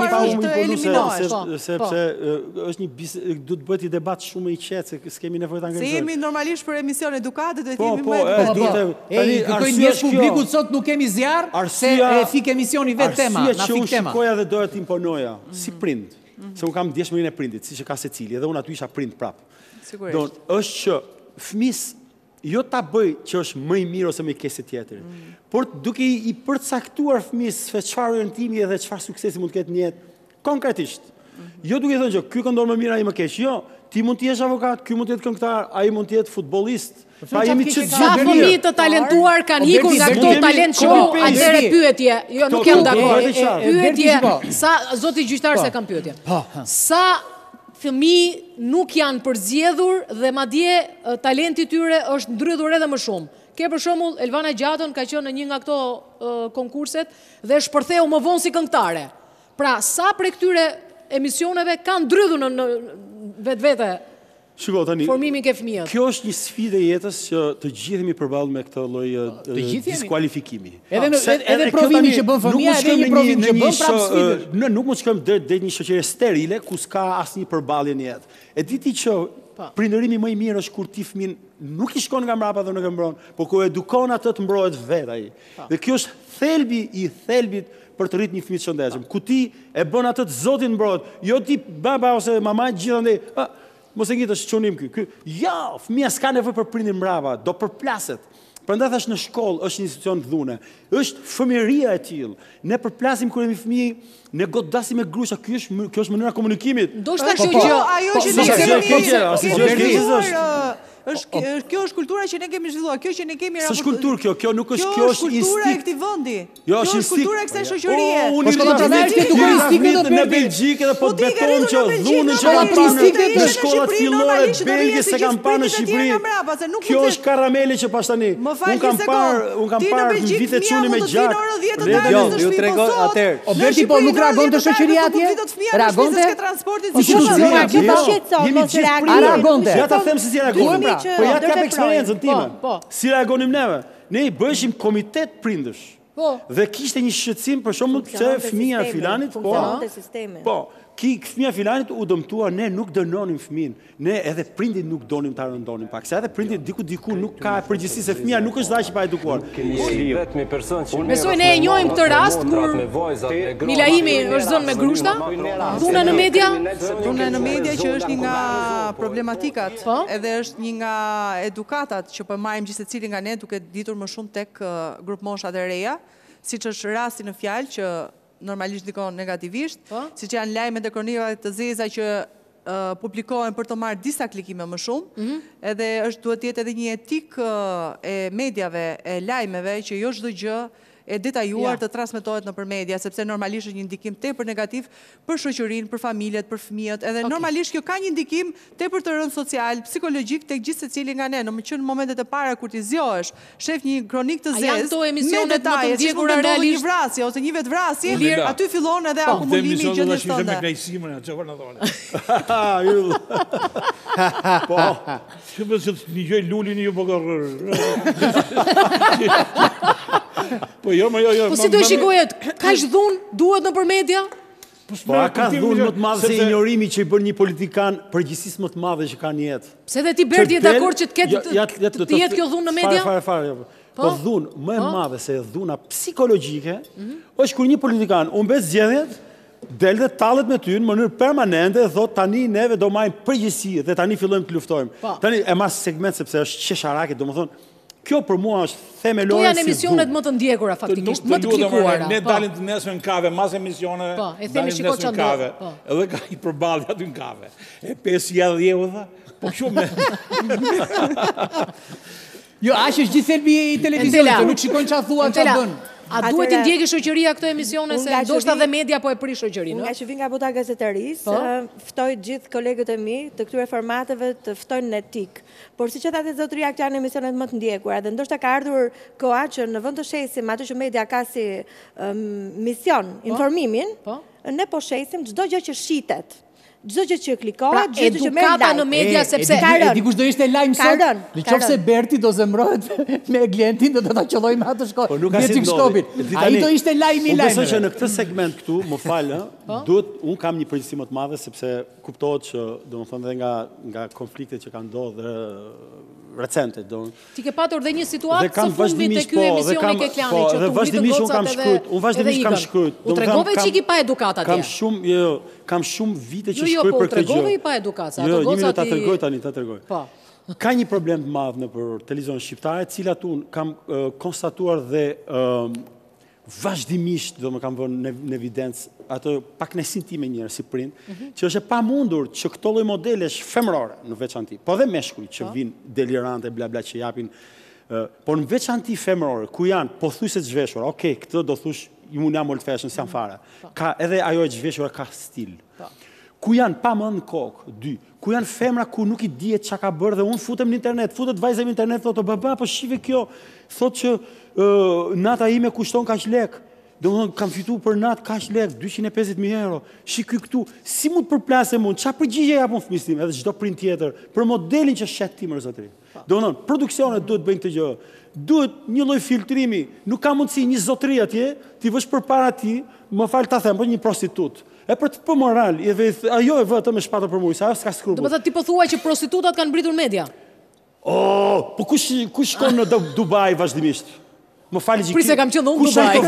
Sepse është një duhet bëhet një debat shumë i se s'kemi nevojë ta ngjerëzojmë. Se jemi normalisht për emision edukate, do të jemi më edukate. Ej, kërkoj ndjesh publikut sot nuk kemi zjarr, se e fik emisioni vetë tema, na fik tema. Arsyeja që shikoja dhe doja të imponoja si prind, se unë kam ndjeshmërinë e prindit, siç e ka secili, edhe unë aty isha prind prap. Sigurisht. Do është që fëmis jo ta bëj që është më i mirë ose më i keq se tjetri, por duke i përcaktuar fëmis se çfarë orientimi dhe çfarë suksesi mund të ketë në jetë konkretisht. Jo duke thënë që ky këndon më mirë ai më keq, jo. Ti mund të jesh avokat, ky mund të jetë këngëtar, ai mund të jetë futbollist. Pa jemi çdo gjë. Sa fëmijë të talentuar kanë ikur nga këto talent show, atëre pyetje. Jo, nuk jam dakord. Pyetje, sa zoti gjyqtar se kam pyetje. Sa fëmijë nuk janë përzgjedhur dhe madje talenti i tyre është ndrydhur edhe më shumë. Ke për shembull Elvana Gjatën ka qenë në një nga këto konkurset dhe shpërtheu më vonë si këngëtare. Pra, sa prej këtyre emisioneve kanë ndrydhur në vetë vete Shiko, tani, formimin ke fëmijët. Kjo është një sfidë e jetës që të gjithë jemi përballë me këtë lloj diskualifikimi. Edhe edhe provimi që bën fëmia, edhe një provim që bën prapë sfidë. Ne nuk mund të shkojmë deri deri një shoqëri sterile ku s'ka asnjë përballje në jetë. E di ti që prindërimi më i mirë është kur ti fëmin nuk i shkon nga mbrapa dhe nuk e mbron, por ku edukon atë të mbrohet vetë ai. Dhe kjo është thelbi i thelbit për të rritur një fëmijë të shëndetshëm. Ku ti e bën atë të Zotin mbrohet, jo ti baba ose mama gjithandej. Mos e ngjit është çonim ky. Ky, ja, fëmia s'ka nevojë për prindin mbrapa, do përplaset. Prandaj thash në shkollë është një institucion dhune. Është fëmijëria e tillë. Ne përplasim kur jemi fëmijë, ne godasim me grusha, kjo është kjo është mënyra komunikimit. Ndoshta kjo gjë, ajo që ne kemi është kjo është kultura që ne kemi zhvilluar, kjo që ne kemi S'është kulturë kjo, kjo nuk është, kjo është kultura e këtij vendi. Kjo është kultura e kësaj shoqërie. Unë shkoj të bëj turistikë në Belgjikë dhe po beton që dhunën që kanë pasur në shkollat fillore belgje se kanë parë në Shqipëri. Kjo është karamele që pas tani. Un kam parë, un kam parë në vite çuni me gjak. Jo, ju tregon atëherë. Oberti po nuk reagon të shoqëria atje? Reagonte? Instituciona që po shqetëson, mos reagojnë. Ja ta them se si reagojnë. Po ja kap eksperiencën time. Si reagonim neve? Ne i bëshim komitet prindësh. Dhe kishte një shqetësim për shembull se fëmia e filanit, po. Po, ki fëmia e filanit u dëmtua, ne nuk dënonim fëmin. Ne edhe prindit nuk donim ta rëndonim pak. Se edhe prindit diku diku nuk ka përgjegjësi se fëmia nuk është dashur pa edukuar. Besoj ne e njohim këtë rast kur Milaimi është zënë me grushta, dhuna në media, dhuna në media që është një nga problematikat, edhe është një nga edukatat që po marrim gjithë secili nga ne duke ditur më shumë tek grup moshat e reja, siç është rasti në fjalë që normalisht dikon negativisht, si që janë lajmet e kronikat të zeza që publikohen për të marrë disa klikime më shumë, edhe është duhet jetë edhe një etik e medjave, e lajmeve, që jo çdo gjë e detajuar të transmetohet nëpër media, sepse normalisht është një ndikim tepër negativ për shoqërinë, për familjet, për fëmijët, edhe normalisht kjo ka një ndikim tepër të rëndë social, psikologjik tek gjithë secili nga ne, në që në momentet e para kur ti zgjohesh, shef një kronik të zezë, me detaje, si mund të ndodhë një vrasje ose një vetvrasje, aty fillon edhe akumulimi i gjendjes tënde. Po, shqipë se një gjoj lullin ju po Po jo, jo, jo. Po si do e shikojet, ka që dhunë duhet në për media? Po a ka dhunë më të madhe se ignorimi që i bërë një politikan përgjithsisht më të madhe që ka një jetë. Pse dhe ti Berti e dakord që të jetë kjo dhunë në media? Fare, fare, fare. Po dhunë më e madhe se dhuna psikologjike është kur një politikan unë bet zgjedhjet, del dhe tallet me ty në mënyrë permanente dhe thot tani neve do majmë përgjithësi dhe tani fillojmë të luftojmë. Tani e mas segment sepse është qesharake, do më thonë, kjo për mua është themelore si dhunë. To janë emisionet më të ndjekura faktikisht, më të klikuara. Ne dalim të nesme në kave, mas emisione, dalim të nesme në kave, edhe ka i përballë aty në kave. E pesi ja dhjevu dha, po kjo me... Jo, ashtë është gjithë thelbi i televizionit, të nuk shikon që a thua që a bënë. A duhet i ndjekë shoqëria këto emisione se ndoshta dhe media po e pri shoqërinë? Nga që vi nga bota gazetarisë, ftoj gjithë kolegët e mi të këtyre formateve të ftojnë në etik. Por si që thatë zotëria këto janë emisionet më të ndjekura dhe ndoshta ka ardhur koha që në vend të shesim atë që media ka si mision, informimin, ne po shesim çdo gjë që shitet. Çdo gjë që klikohet, çdo gjë që merr like. Edukata në media sepse e dikush do ishte lajm sot. Në qoftë se Berti do zemrohet me klientin do ta qelloj me atë shkollë. Po nuk ka si ndodhi. Ai do ishte lajm i lajmeve. Unë besoj që në këtë segment këtu, më fal, duhet un kam një përgjegjësi më të madhe sepse kuptohet që domethënë edhe nga nga konfliktet që kanë ndodhur recente, do. Ti ke patur dhe një situatë së fundmit te ky emisioni ke klani që tu vazhdimisht un kam shkruajt, un vazhdimisht kam shkruajt. U tregove çiki pa edukat atje. Kam shumë, jo, kam shumë vite që Jo, shkruaj po për këtë gjë. tregove i pa edukat, ato Jo, një goca minutë ta ti. tregoj tani, ta tregoj. Po. Ka një problem të madh nëpër televizionin shqiptar, e cilat un kam konstatuar dhe vazhdimisht do më kam vënë në evidencë atë pakënaqësinë time njëherë si prind, që është e pamundur që këto lloj modelesh femërore në veçanti, po dhe meshkuj që vinë delirante bla bla që japin, por në veçanti femërore ku janë pothuajse të zhveshura, okay, këtë do thush unë jam old fashion, s'jam fare. Ka edhe ajo e zhveshura ka stil. Ku janë pa mend në kokë, dy. Ku janë femra ku nuk i dihet çka ka bërë dhe unë futem në internet, futet vajza në internet thotë baba, po shive kjo, thotë që nata ime kushton kaq lek. Do më thonë, kam fitu për natë kash lek, dyqind e pesëdhjetë mijë euro. Shi ky këtu, si mund të përplasë mund? Qa përgjigje japon fëmijës tim, edhe çdo print tjetër, për modelin që shet ti më zotëri. Do më thonë, produksionet duhet bëjnë këtë gjë. Duhet një lloj filtrimi. Nuk ka mundësi një zotëri atje, ti vësh përpara ti, më fal ta them, po një prostitut. E për të për moral, i dhe ajo e vetëm me shpatë për mujë, sa ajo s'ka skrupull. Do të thotë ti po thuaj që prostitutat kanë mbritur media. Oh, po kush kush shkon në Dubai vazhdimisht? Më falë gjithë. Prisë kam qenë në Dubai.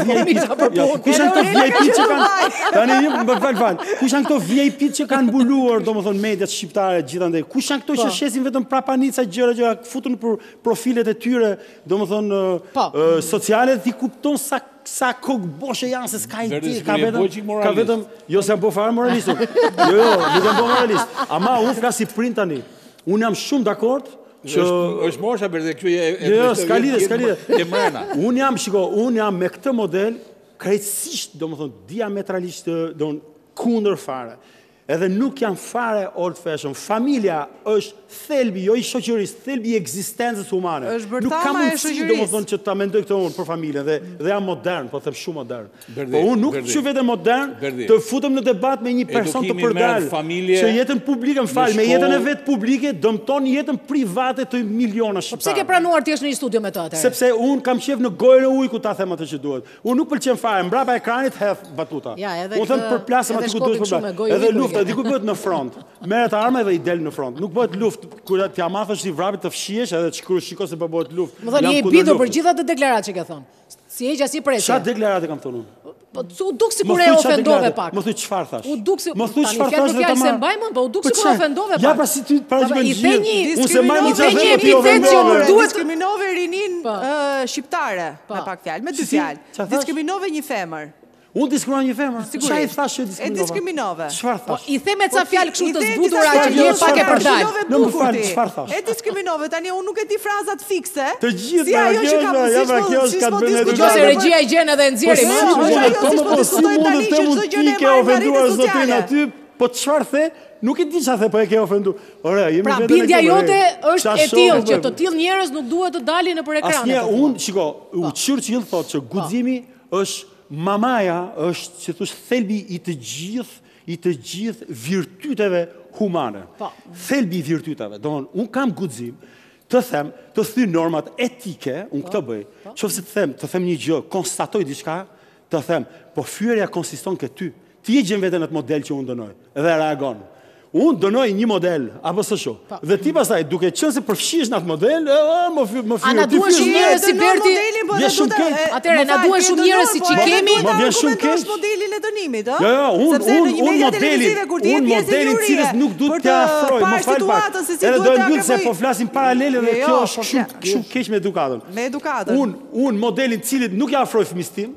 Kush janë këto V I P që kanë? Tani më fal fal. Kush janë këto V I P që kanë mbuluar, domethënë mediat shqiptare gjithandaj? Kush janë këto që shesin vetëm prapanica gjëra që futun për profilet e tyre, domethënë sociale, ti kupton sa sa kokë boshe janë se s'ka i ti, ka vetëm ka vetëm jo se po fare moralist. Jo, jo, nuk jam po moralist. Ama unë flas si print tani. Unë jam shumë dakord që është mosha bërë kjo e jo, s'ka lidhje, s'ka lidhje. E mrena. Unë jam, shiko, unë jam me këtë model krejtësisht, domethënë diametralisht, domethënë kundër fare. Edhe nuk janë fare old fashion. Familja është thelbi, jo i shoqërisë, thelbi i ekzistencës humane. Është bërtama e shoqërisë. Domethënë që ta mendoj këtë unë për familjen dhe dhe jam modern, po them shumë modern. Po unë nuk çu vetëm modern, të futem në debat me një person të përdal. Që jetën publike, më fal, me jetën e vet publike dëmton jetën private të miliona shqiptarë. Pse ke pranuar ti është në një studio me to atëherë? Sepse unë kam qef në gojën e ujit ku ta them atë që duhet. Unë nuk pëlqen fare, mbrapa ekranit hedh batuta. Unë them përplasëm aty ku duhet përplasëm. Edhe lufta diku bëhet në front. Merret arma dhe i del në front. Nuk bëhet luftë kur t'ja marrësh i vrapit të fshihesh edhe të shikosh se po bëhet luftë. Më thonë je i bindur për gjithë ato deklaratë që ke thonë. Si heqja si presë. Çfarë deklarate kam thonë unë? Po u duk sikur e ofendove pak. Më thuaj çfarë thash? U duk si Më thuaj çfarë thash dhe ta marr. Se mbajmën, po u duk sikur ofendove pak. Ja pra si ti para të gjithë. Unë se marr një çfarë çfarë ti ofendove. Duhet diskriminove rinin shqiptare, me pak fjalë, me dy fjalë. Diskriminove një femër. Unë diskriminoj një femër. Qa i thash që diskriminove? E diskriminove. Çfarë thash? I the me ca fjalë kështu të zbutura që një pak e përdal. Në më falë, çfarë thash? E diskriminove, tani unë nuk e di frazat fikse. Të gjithë, si ajo që kam ja pra kjo është ka të bëjë me Nëse regjia i gjen edhe nxjerri. Po si mund të them ti ke ofenduar zotrin aty, po çfarë the? Nuk e di çfarë the, po e ke ofenduar. Ore, jemi pra, vetëm. Pra bindja jote është e tillë që të tillë njerëz nuk duhet të dalin nëpër ekran. Asnjë, unë, shiko, u Churchill thotë që guximi është mamaja është, që thush, thelbi i të gjithë, i të gjithë virtyteve humane. Thelbi i virtyteve. Do unë kam guxim të them, të thy normat etike, unë këtë bëj. Qofse të them, të them një gjë, konstatoj diçka, të them, po fyerja konsiston ke ty. Ti e gjen veten atë model që unë dënoj dhe reagon. Unë dënoj një model, apo së shu. Dhe ti pasaj, duke qënë se përfshish në atë model, më fyrë. A na duhe shumë njërës si Berti? Vje shumë keq. Atere, na duhe shumë njërës si që kemi? Më vjen shumë keq. Modelin e dënimit, jo, jo, unë modelin, unë modelin cilës nuk du të afroj, më falë pak. Edhe do e mbyllë se po flasim paralele dhe kjo është shumë keq me edukatën. Me edukatën. Unë modelin cilit nuk ja afroj fëmis tim,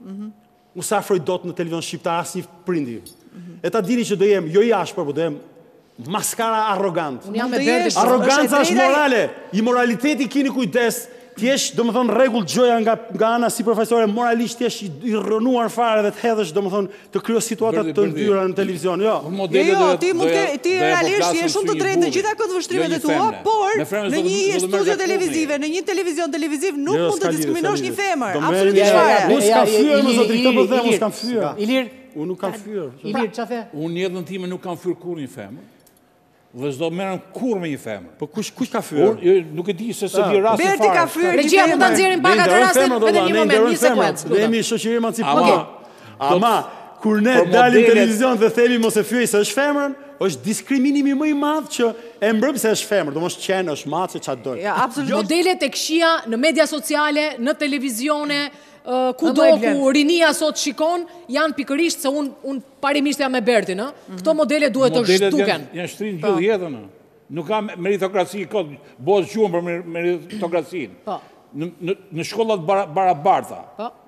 u sa afroj dot në televizion shqiptar as një prindi. E ta dini që do jem, jo i ashpër, po do jem maskara arrogant. Unë jam me Berti. Arroganca është morale. I moraliteti kini kujdes, t'jesh, do më thonë, regull gjoja nga ana si profesore, moralisht t'jesh i rënuar fare dhe t'hedhësh, do më thonë, të kryo situatat të ndyra në televizion. Jo, jo, ti realisht je shumë të drejtë në gjitha këtë vështrimet e tua, por në një studio televizive, në një televizion televiziv, nuk mund të diskriminosh një femër. Absolutisht fare. Unë s'kam fyrë, më zotri, këtë po them, unë s'kam fyrë. Ilir, unë nuk kam fyrë. Ilir, qa the? Unë jetën time nuk kam fyrë kur një femër. Dhe s'do merrem kur me një femër. Po kush kush ka fyrë? Unë nuk e di se se di rasti fare. Berti ka fyrë. Regjia mund ta nxjerrim pak atë rastin vetëm një moment, një sekuencë. Ne jemi shoqëri emancipuar. Ama kur ne dalim në televizion dhe themi mos e fyej se është femër, është diskriminimi më i madh që e mbrëm se është femër, domosht qen, është mace, çfarë do. Ja, absolutisht. Modelet e këshia në media sociale, në televizione, kudo ku rinia sot shikon, janë pikërisht se unë parimisht jam me Bertin, këto modele duhet të shtuken. Janë shtrinë gjithë jetën, nuk ka meritokraci, bëhet gjumë për meritokracinë. Në shkollat barabarta,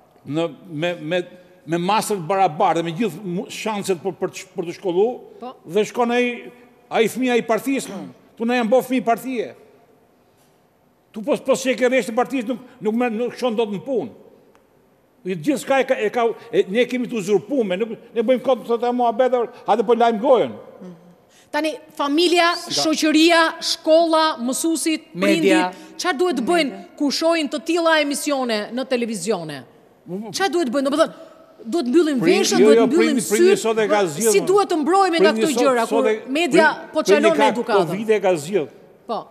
me masët barabarta, me gjithë shanset për të shkollu, dhe shkon a i fëmija i partijës, tu në janë bo fëmija i partije. Tu pos që e ke reshtë i partijës, nuk shkon do të në punë. Gjithë shka e ka, ne kemi të uzurpume, ne bëjmë këtë të të mua bedër, hajde po lajmë gojën. Tani, familja, shoqëria, shkolla, mësusit, prindit, çfarë duhet të bëjnë kur shohin të tilla emisione në televizione? Çfarë duhet të bëjnë? Do të thonë, duhet mbyllim Prindi- veshën, jo, duhet jo, mbyllim prindi- prindi sot e ka syt. zgjedhur. Si duhet të mbrojmë nga Prindi këto sot- gjëra sot kur e- media prindi- po prindi çalon me ka edukatën. Këto vite e ka zgjedh. Po.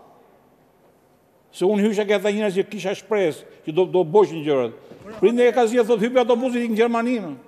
Se unë hysha ke ata njëra që kisha shpresë, që do do boshin gjërat. Prindi e ka zgjedh thotë hypi autobusit në Gjermani. më.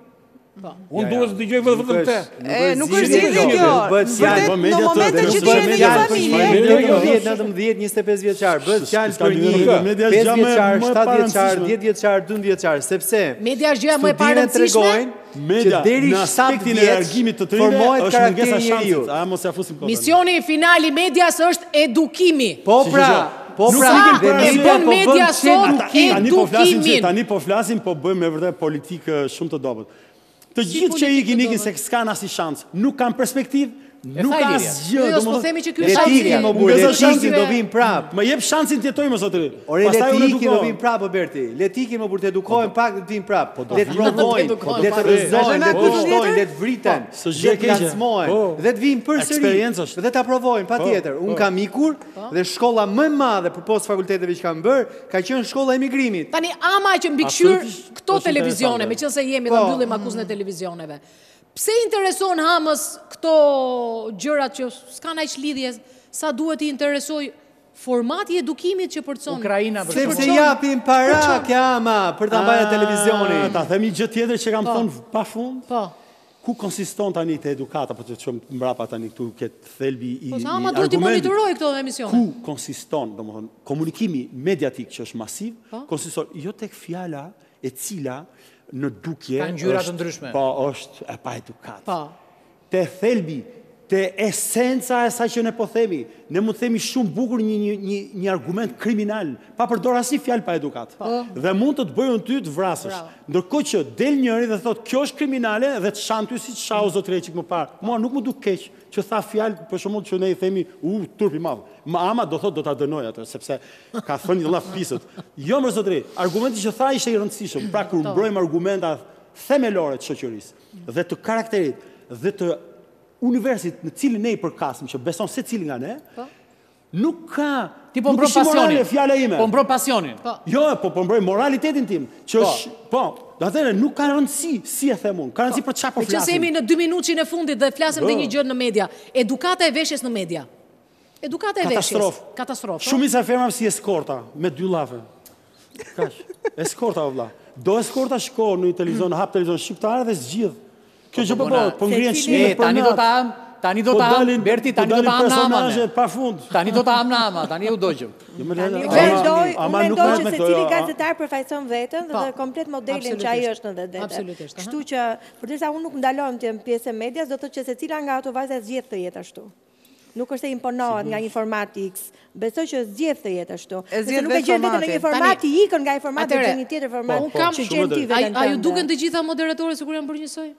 Unë duhet të dëgjoj vetëm vetëm te. E, nuk është zgjidhje zgjidhje kjo. kjo. Bëhet fjalë, Vërtet, po në media momentin të- që të- ti je në një media- familje, nëntëdhjetë, nëntëmbëdhjetë, njëzet e pesë vjeçar, bëhet fjalë s'ka për dy një media- media është pesë gjë më- vjeçar, më e shtatë vjeçar, parancishme. dhjetë vjeçar, dymbëdhjetë vjeçar, sepse Media është gjëja më e studimet parëndësishme. tregojnë Media që deri në shtatë aspektin e vjeç largimit të tërive formohet është karakteri mungesa i njeriu. shansit. A mos ja fusim kot. Misioni final i medias është edukimi. Po Si pra, që- po nuk pra, ikim dhe për e media bën po media bën sot edukim. Tani po flasim që edukimin. tani po flasim, po bëjmë me vërtet politikë shumë të dobët. Të gjithë që politikë ikin të ikin se dobët? s'kan asnjë shans, nuk kanë perspektivë, nuk tha ka Ilirja. asgjë. Jo, jo, s'po domethënë- themi që ky Le është tiki shansi. më Nuk burë, besoj le tiki shansive- do vim prap. Më jep shansin të jetojmë zotëri. Ore le Pastaj unë tiki do vim edukohem. prap, Berti. Le tiki më burë të edukohen pak të vim prap. Le të vim. provojnë, Edukohen le të pak. rrëzojnë, Është le me të kuptim kushtojnë, tjetër? le të vriten, Po, s'është le gjë e të keqe. ngacmojnë, Po. dhe të vinë përsëri. Eksperiencë është. Dhe ta provojnë patjetër. Unë kam ikur dhe shkolla më e madhe përpos fakulteteve që kam bërë ka qenë shkolla e emigrimit. Tani ama që mbikëqyr Absolutisht, këto është televizione, interesante. me qëse jemi Po. dhe mbyllim akuzën e televizioneve. Pse intereson Hamës këto gjërat që s'kan aq lidhje sa duhet i interesoj formati i edukimit që përcon? Ukraina për Sepse shembull. japin para kjama për ta mbajë televizioni. Ta themi gjë tjetër që kam thonë pa fund. Po. Ku konsiston tani te edukata, po të çojmë mbrapa tani këtu këtë thelbi i Po i sa ama duhet i argumentit. monitoroj këto emisione. Ku konsiston, domethënë, komunikimi mediatik që është masiv, Po. konsiston jo tek fjala e cila në dukje Ka ngjyra të është- ndryshme. Po, është e pa edukat. Po. Te thelbi, te esenca e saj që ne po themi, ne mund të themi shumë bukur një një një, një argument kriminal, pa përdor asnjë fjalë pa edukat. Dhe mund të të bëjë ty të vrasësh. Bravo. Ndërkohë që del njëri dhe thotë kjo është kriminale dhe të shan ty si shau zotëre çik më parë. Mua nuk më duk keq që tha fjalë për shembull që ne i themi u turp i madh. Ma ama do thotë do ta dënoj atë sepse ka thënë një llaf pisët. Jo më zotëre, argumenti që tha ishte i rëndësishëm. Pra kur mbrojmë argumenta themelore të shoqërisë dhe të karakterit dhe të universit në cilin ne i përkasim, që beson se cili nga ne, nuk ka... Ti po nuk mbro është morale pasionin. fjala ime. Po mbro pasionin. Jo, po po mbroj moralitetin tim, që është, po, do atëherë nuk ka rëndësi si e them unë, ka rëndësi për çfarë po Me qëse flasim. jemi në dy minutin e fundit dhe flasim dhe Po. një gjë në media. Edukata e veshjes në media. Edukata e veshjes. Katastrofë. Katastrofë. po? Shumica e femrave si eskorta, me dy llafe. Kaq. Eskorta o vlla. Do eskorta shko në një televizion, hap televizion shqiptar dhe zgjidh. Kjo që po bëhet, po ngrihen Se çmime E, për tani do natë. ta am, tani do Po ta am, dalin, Berti, po tani do dalin ta am në ama. personazhe ne. pa fund. Tani do ta am në ama, tani u dogjëm. Jo më Tani lehtë. unë ama- mendoj, ama unë nuk mendoj merret që me se këto, cili a- gazetar përfaqëson veten Po. dhe komplet modelin që ai Absolutisht. është në vetë vete. Absolutisht, aha. Kështu që përderisa unë nuk ndalohem të jem pjesë e medias, do të thotë që secila nga ato vajza zgjedh të jetë ashtu. Nuk është se imponohet nga një format X. Besoj që zgjedh të jetë ashtu. E Sepse zgjedh nuk e vetë gjen vetëm në një formatin. format i ikën nga një format Atëre, në një tjetër format. unë kam- që shumë gjen ti drejt. A, veten a ju tënde. duken të gjitha moderatorët sikur janë bërë njësoj?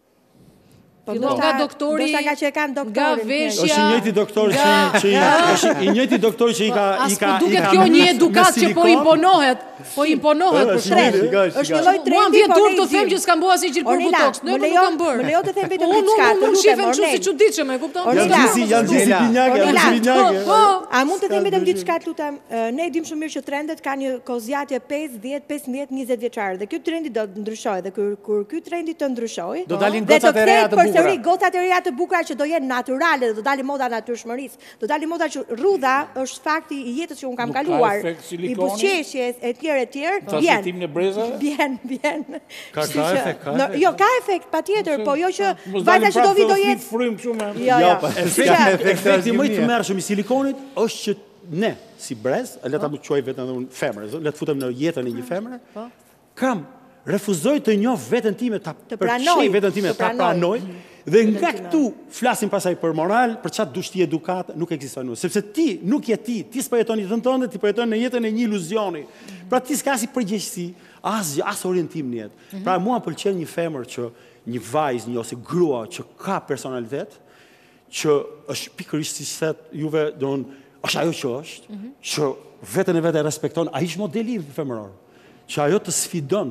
Po Fillon ndoshta- nga doktori, ndoshta nga që e kanë nga doktorin. veshja. Është i njëjti doktor që Nga- që i- është i njëjti doktor që i ka As i po ka i duket ka kjo një mbyll me edukat që po silikon. imponohet, po imponohet për Është shkak. njëjti. Shikoj, Është një shikoj. lloj Mua trendi. vjen po dur ne të i them gjim. që s'kam bua asnjë gjë për Ornela, botox. Ne më nuk lejo- kam bërë. më lejo të them vetëm Unë diçka, unë të unë lutem, shifem kështu si Ornel. çuditshëm, e kupton? Ornela. Janë gjithësi, janë gjithësi Ornela. binjake, janë Ornela, gjithësi binjake. Po, A mund të them vetëm diçka, të lutem? Ë, Ne e dim shumë mirë që trendet kanë një kozjatje pesë, dhjetë, pesëmbëdhjetë, njëzet vjeçare dhe ky trendi do të ndryshojë dhe kur kur ky trendi të ndryshojë, Do dalin dhe gocat e reja kthehet të përsëri bukura. gocat e reja të bukura që do jenë natyrale dhe do dalin moda natyrshmërisë. Do dalin moda që rrudha është fakti i jetës që un kam Nuk ka kaluar. efekt I silikoni? buzëqeshjes e tjerë e tjerë, Transmetim vjen. në brezave? Vjen, vjen. Ka- Kështu ka që- efekt, ka në- efekt. Jo, ka efekt patjetër, po jo që Mos vajza dalin që do vi do prapë jetë. frym kështu me. Jo, jo. po, Kështu efekti- që- efekti është Efekti më i mirë. tmerrshëm i silikonit është që ne, si brez, le ta më quaj vetëm edhe unë femër, le të futem në jetën e një femre, kam refuzoj të njoh veten time, ta Të pranoj, përqej veten time, të ta pranoj. pranoj, dhe nga këtu flasim pasaj për moral, për çfarë dush ti edukat, nuk ekziston më. Sepse ti nuk je ti, ti s'po jeton jetën tënde, ti po jeton në jetën e një iluzioni. Pra ti s'ka si përgjegjësi, as as orientim në jetë. Pra mua pëlqen një femër që një vajzë, një ose grua që ka personalitet, që është pikërisht si thet juve, don është ajo që është, që veten e vetë e respekton, ai është modeli femëror, që ajo të sfidon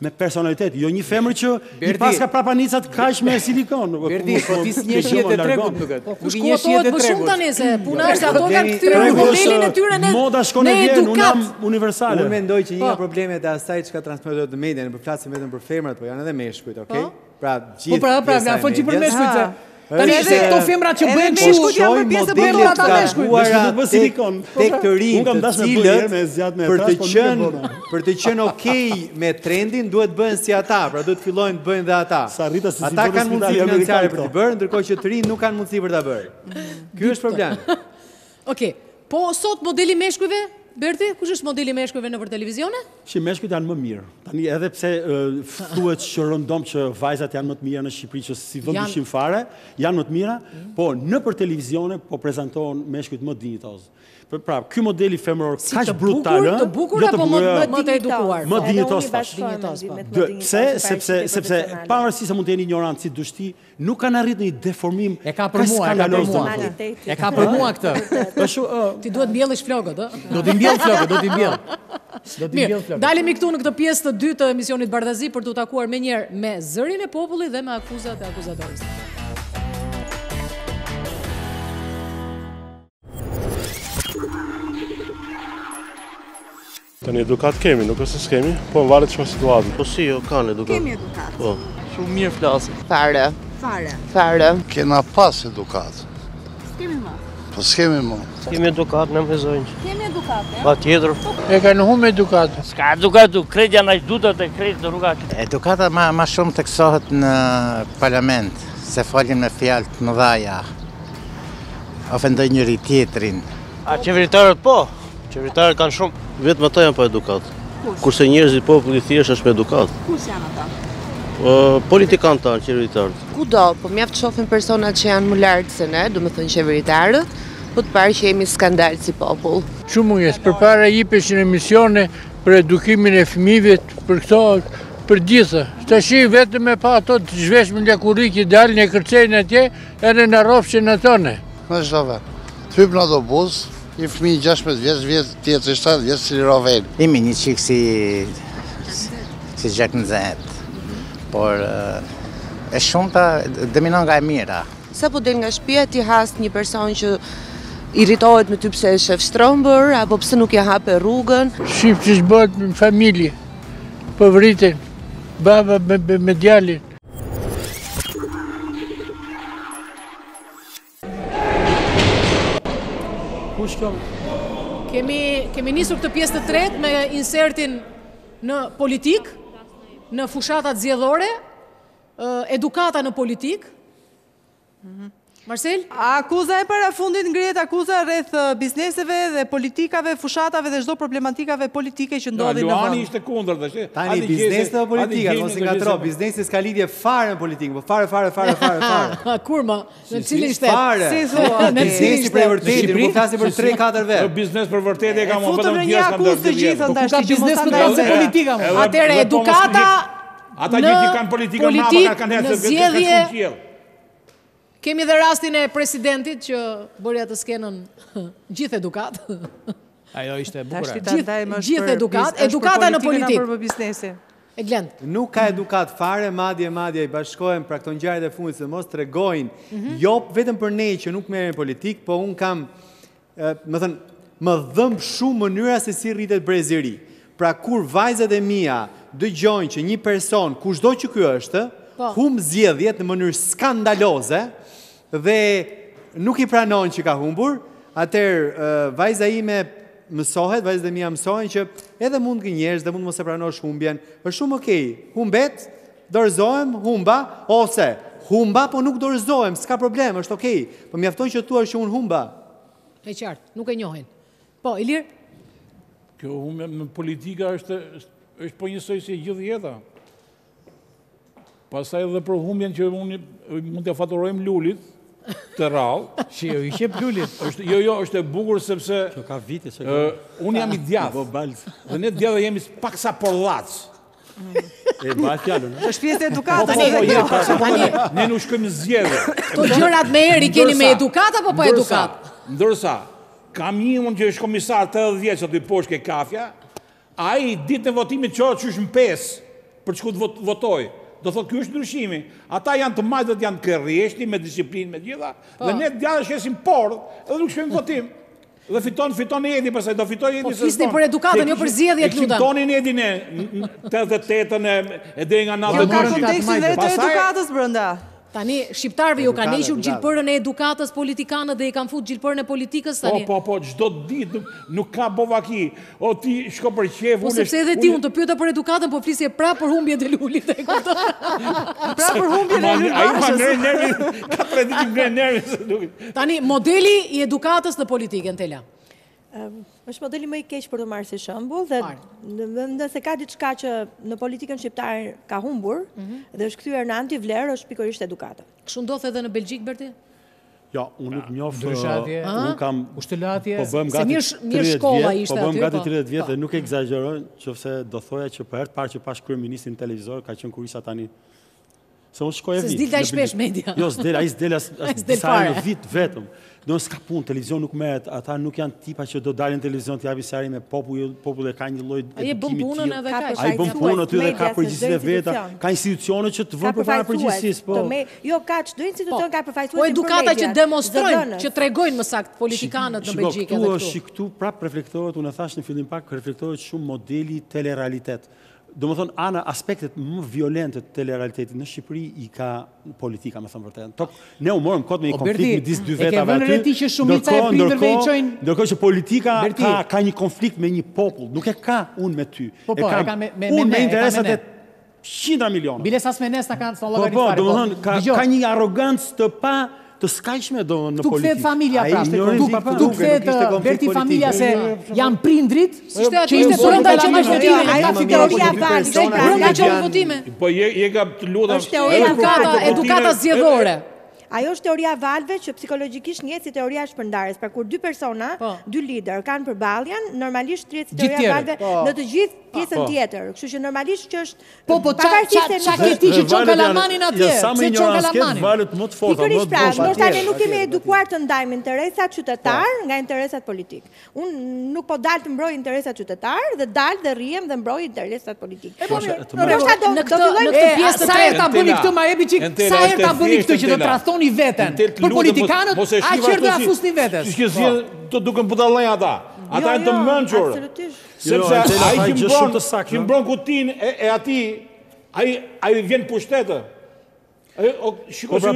me personalitet, jo një femër që i paska prapanicat kaq me silikon. Berdi, po ti s'njeh shihet e tregut nuk e. Kush kuotohet më shumë tani se puna është ato kanë këtyre modelin e tyre në moda shkon e vjen, unë jam universale. Unë mendoj që një nga problemet e asaj çka transmetohet në media, ne po flasim vetëm për femrat, po janë edhe meshkujt, okay? Pra gjithë. Po pra, pra, fol ti për meshkujt. Tani se këto femra që bëjnë meshkujt janë për pjesë e modelet ata meshkujt. silikon. Tek të rinj, të cilët për të qenë për të qenë okay me trendin duhet bëhen si ata, pra duhet fillojnë të bëjnë dhe ata. Ata kanë mundësi financiare për të bërë, ndërkohë që të rinj nuk kanë mundësi për ta bërë. Ky është problem. Okej. Po sot modeli meshkujve, Berti, kush është modeli meshkujve nëpër televizione? Shi meshkujt janë më mirë. Tani edhe pse thuhet që rëndom që vajzat janë më të mira në Shqipëri që si vend dyshim fare, janë më të mira, po nëpër televizione po prezantohen meshkujt më dinjitoz. Pra, ky modeli femëror kaq brutal, të bukur apo më të edukuar? Më dinjitoz. Pse? Sepse sepse pavarësisht se mund të jeni ignorant si dushti, nuk kanë arritur një deformim. E ka për mua, e ka për mua. E ka për mua këtë. Ti duhet mbjellësh flokët, ë? Do t'i mbjell flokët, do t'i mbjell. Do t'i mbjell flokët. Dalemi këtu në këtë pjesë të dytë të emisionit Bardhazi për t'u takuar menjëherë me zërin e popullit dhe me akuzat e akuzatorisë. Të një edukat kemi, nuk është s'kemi, po varet që situatë. Po si, jo, kanë edukat. Kemi edukat. Po. Shumë mirë flasim. Fare. Fare. Fare. Kena pas edukat. S'kemi më. Po s'kemi më. S'kemi edukat, në më hezojnë. Kemi edukat, e? Pa tjetër. E kanë humë edukat. S'ka edukat, du kredja në gjdutat e kredjë në rrugat. Edukata ma, ma shumë të kësohet në parlament, se folin me fjalë të mëdhaja, ofendoj njëri tjetrin. A qeveritarët po? Qeveritarët kanë shumë. Vetëm ata janë pa edukat. Kurse njerëzit populli thjesht është me edukat. Kush janë ata? Politikanë tanë, qeveritarët. Kudo, po mjaftë shohim persona që janë më lartë se ne, do të thënë qeveritarët, po të parë që jemi skandal si popull. Shumë jes, përpara jepeshin emisione për edukimin e fëmijëve, për këto, për gjitha. Tashi vetëm me pa ato të zhveshme lakuriki dalin e kërcejnë atje, edhe në rrofshin atone. Në çdo vend. Të hyp në autobus, i fëmijë gjashtëdhjetë vjeç, vjet tjetër shtatë vjeç si rovel. Imi një çik si si gjak në zet. Por e shumta dominon nga e mira. Sa po del nga shtëpia ti has një person që irritohet me ty pse e shef shtrëmbër, apo pse nuk ja hape rrugën. Shif që bëhet në familje, po vriten, baba me, me, me djalin. Kush kjo? Kemi, kemi nisur këtë pjesë të tretë me insertin në politik, në fushatat zgjedhore, edukata në politik. Marcel? Akuza e para fundit ngrihet akuza rreth bizneseve dhe politikave, fushatave dhe çdo problematikave politike që ndodhin në vend. Luani ishte kundër tash. Tani biznesi dhe politika, mos i ngatro, biznesi s'ka lidhje fare në politikë, po fare fare fare fare fare. Kur më? Në cilin shtet? Fare. Si thua? Biznesi për vërtetë, po flasim për tre katër vjet. Biznes për vërtetë e kam vetëm vetëm një akuzë të gjithë ndash ti biznes këtë kanë se politika. Atëre edukata ata gjithë kanë politikën mama kanë në zgjedhje. Kemi dhe rastin e presidentit që bëri atë skenën gjithë edukat. Ajo ishte bukur. Gjithë edukat, edukata në politikë. E Glend. Nuk ka edukat fare, madje madje i bashkohen pra këto ngjarjet e fundit se mos tregojnë jo vetëm për ne që nuk merrem politik, po un kam, më thënë, më dhëm shumë mënyra se si rritet brezëri. Pra kur vajzat e mia dëgjojnë që një person, kushdo që ky është, humb zgjedhjet në mënyrë skandaloze, dhe nuk i pranon që ka humbur, atëherë vajza ime mësohet, vajzat e mia mësohen që edhe mund gënjesh dhe mund mos e pranosh humbjen, është shumë okej. Humbet, dorëzohem, humba, ose humba po nuk dorëzohem, s'ka problem, është okej. Po mjaftoj që thua që un humba. E qartë, nuk e njohin. Po, Ilir? Kjo humbja në politika është është po njësoj si gjithë jeta. Pastaj edhe për humbjen që unë mund t'ja faturojmë Lulit të rrallë. Shi, jo, i qep Lulit. Është, jo, jo, është e bukur sepse Kjo ka vite që unë jam i djathtë. Dhe ne djathtë jemi pak sa porllac. E mbaj fjalën. Është pjesë e edukatës. Tani ne nuk shkojmë zgjedhje. Këto gjërat me herë i keni me edukat apo pa edukat? Ndërsa kam një unë që është komisar të dhjetë vjeç aty poshtë ke kafja, ai ditën e votimit çohet qysh në pesë. për të shku të votoj. Do thotë, kjo është ndryshimi. Ata janë të majtët, janë kërrjeshti, me disiplinë, me gjitha, dhe ne djallë shesim porë, edhe nuk shkojmë votim. Dhe fiton, fiton Edi, pastaj do fitoj Edi. Po flisni për edukatën, jo për zgjedhjet, lutem. E fitonin Edin e tetëdhjetë e tetën e deri nga Jo ka kontekstin dhe të edukatës brenda. Tani, shqiptarëve ju kanë hequr gjilpërën e edukatës politikanë dhe i kanë fut gjilpërën e politikës tani. Po, po, po, çdo ditë nuk ka bovaki. O ti shko për qef, Po sepse edhe ti unë të pyeta për edukatën, po flisje pra për humbjet e Lulit e kupton. Pra për humbjen e Lulit. Ai ma ngre nervin, ka tre ditë ngre nervin. Tani, modeli i edukatës në politikën Tela. Është modeli më i keq për të marrë si shembull dhe nëse ka diçka që në politikën shqiptare ka humbur dhe është kthyer në antivlerë është pikërisht edukata. Kështu ndodh edhe në Belgjik, Berti? Jo, unë nuk njoh. Unë kam ushtalatje. Po bëjmë gati mirë shkolla ishte aty. Po bëjmë gati po. tridhjetë vjet dhe nuk egzagjeroj, nëse do thoja që për herë të parë që pash kryeministin në televizor ka qenë kurisa tani. Se unë shkoj e vit. Se s'dil taj shpesh media. Jo, s'del, ai s'del as disa në vit vetëm. Do s'ka punë, televizion nuk merret, ata nuk janë tipa që do dalin në televizion të japin seri me popull, populli ka një lloj edukimi. Ai bën punën edhe kaq. Ai bën punën aty dhe ka përgjegjësinë veta, ka institucione që të vënë përpara përgjegjësisë, po. Jo, ka çdo institucion ka përfaqësues. Po edukata që demonstrojnë, që tregojnë më saktë politikanët në Belgjikë edhe këtu. Shiko, këtu prap reflektohet, unë thash në fillim pak, reflektohet shumë modeli telerealitet. Do më thonë, ana aspektet më violente të telerealitetit në Shqipëri i ka politika, me thëmë vërtet. Ne u morëm kot me një konflikt me disë dy vetave aty. E ke vënë reti që shumica e prindërve i çojnë. Ndërkohë që politika ka një konflikt me një popull, nuk e ka unë me ty. Po po, e ka me me unë me interesat e qindra miliona. Biles as me nes ta kanë son llogarit fare. Po po, do më thonë, ka një arrogancë të pa të skajshme do në politikë. Tu kthehet familja pra, tu kthehet Berti familja se janë prindrit, që ishte brenda që në votime, ai ka teoria valse, brenda që në votime. Po je ka të lutem. Edukata, edukata zgjedhore. Ajo është teoria valve që psikologjikisht njihet si teoria shpërndarjes. Pra kur dy persona, dy lider kanë përballjen, normalisht trihet si teoria valve në të gjithë pjesën tjetër. Kështu që normalisht që është Po po çka çka ke ti që çon kalamanin atje? Se çon kalamanin. Valët më të forta, më të dosha. Ndoshta ne nuk kemi edukuar të ndajmë interesat qytetar nga interesat politik. Unë nuk po dal të mbroj interesat qytetar dhe dal dhe rrihem dhe mbroj interesat politik. Ndoshta do do fillojmë në këtë pjesë sa herë ta bëni këtë ma jepi çik, sa herë ta bëni këtë që do të tradhtoni veten. Për politikanët, a qërë do a fusni vetës? Që zhjë të duke më pëdallaj ata. Ata e të mënqur. Sepse a i që mbron kutin e ati, a i vjen pushtetë. Shiko që...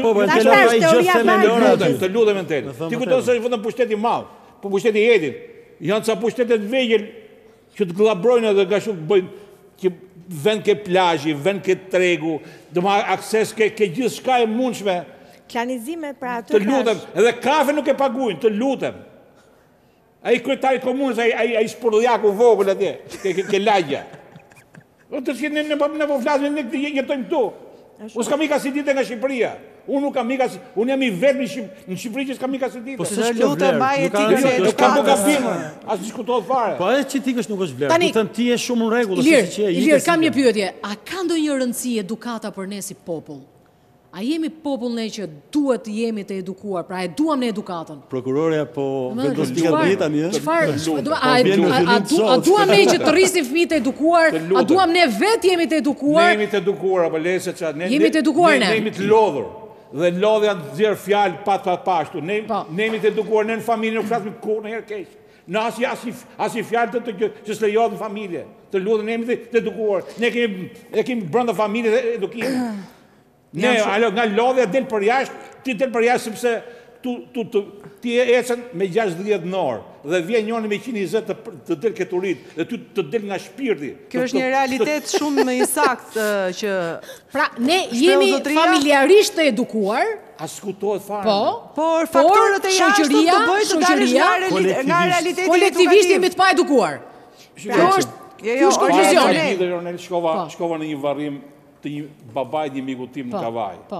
Të ludhe me në telë. Ti kujton se vëndën pushteti malë, po pushteti jetit. Janë ca pushtetet vejgjel që të glabrojnë edhe ga shumë bëjnë, që vend ke plajji, vend ke tregu, dhe ma akses ke gjithë shka e mundshme. Klanizime pra atë të lutem, edhe kafe nuk e paguajnë, të lutem. Ai kryetari komunës, ai ai sportllaku vogël atje, ke ke lagja. Do të shihni ne ne po flasim ne jetojmë këtu. Unë s'kam ika si ditë nga Shqipëria. Unë nuk kam ika, unë jam i vetmi në Shqipëri që s'kam ika si ditë. Po se lutem mbaj etikën e nuk kam gabim, as diskutohet fare. Po edhe etikës nuk është vlerë. Do të ti je shumë në rregull, si që je. Ilir, kam një pyetje. A ka ndonjë rëndësi edukata për ne si popull? A jemi popull ne që duhet të jemi të edukuar, pra e duam në edukatën? Prokurorja po vendos pikat një tani, ë? Çfarë? A duam ne që të rrisim fëmijët të edukuar? A duam ne vetë jemi të edukuar? Ne jemi të edukuar, apo lese ça ne. Jemi të edukuar ne. Ne jemi të lodhur. Dhe lodhja nxjerr fjalë pa pa pashtu. Ne ne jemi të edukuar ne në familje, nuk flasim kurrë në herë keq. Në asnjë asnjë asnjë fjalë të që s'lejohet në familje. Të lutem ne jemi të edukuar. Ne kemi ne kemi brenda familjes edukim. Ne, alo, nga lodhja del për jashtë, ti del për jashtë sepse ti ecën me gjashtëdhjetë orë dhe vjen njëri me njëqind e njëzet të del keturit dhe ty të del nga shpirti. Kjo është një realitet shumë i saktë që... Pra, ne jemi familjarisht të edukuar, as skutohet fare. Po, por faktorët e jashtëm të bëjnë të dalësh nga realiteti kolektivisht jemi të pa edukuar. Kjo është kjo është konkluzioni. Shkova në një varrim të një babaj një miku tim në Kavaj. Po.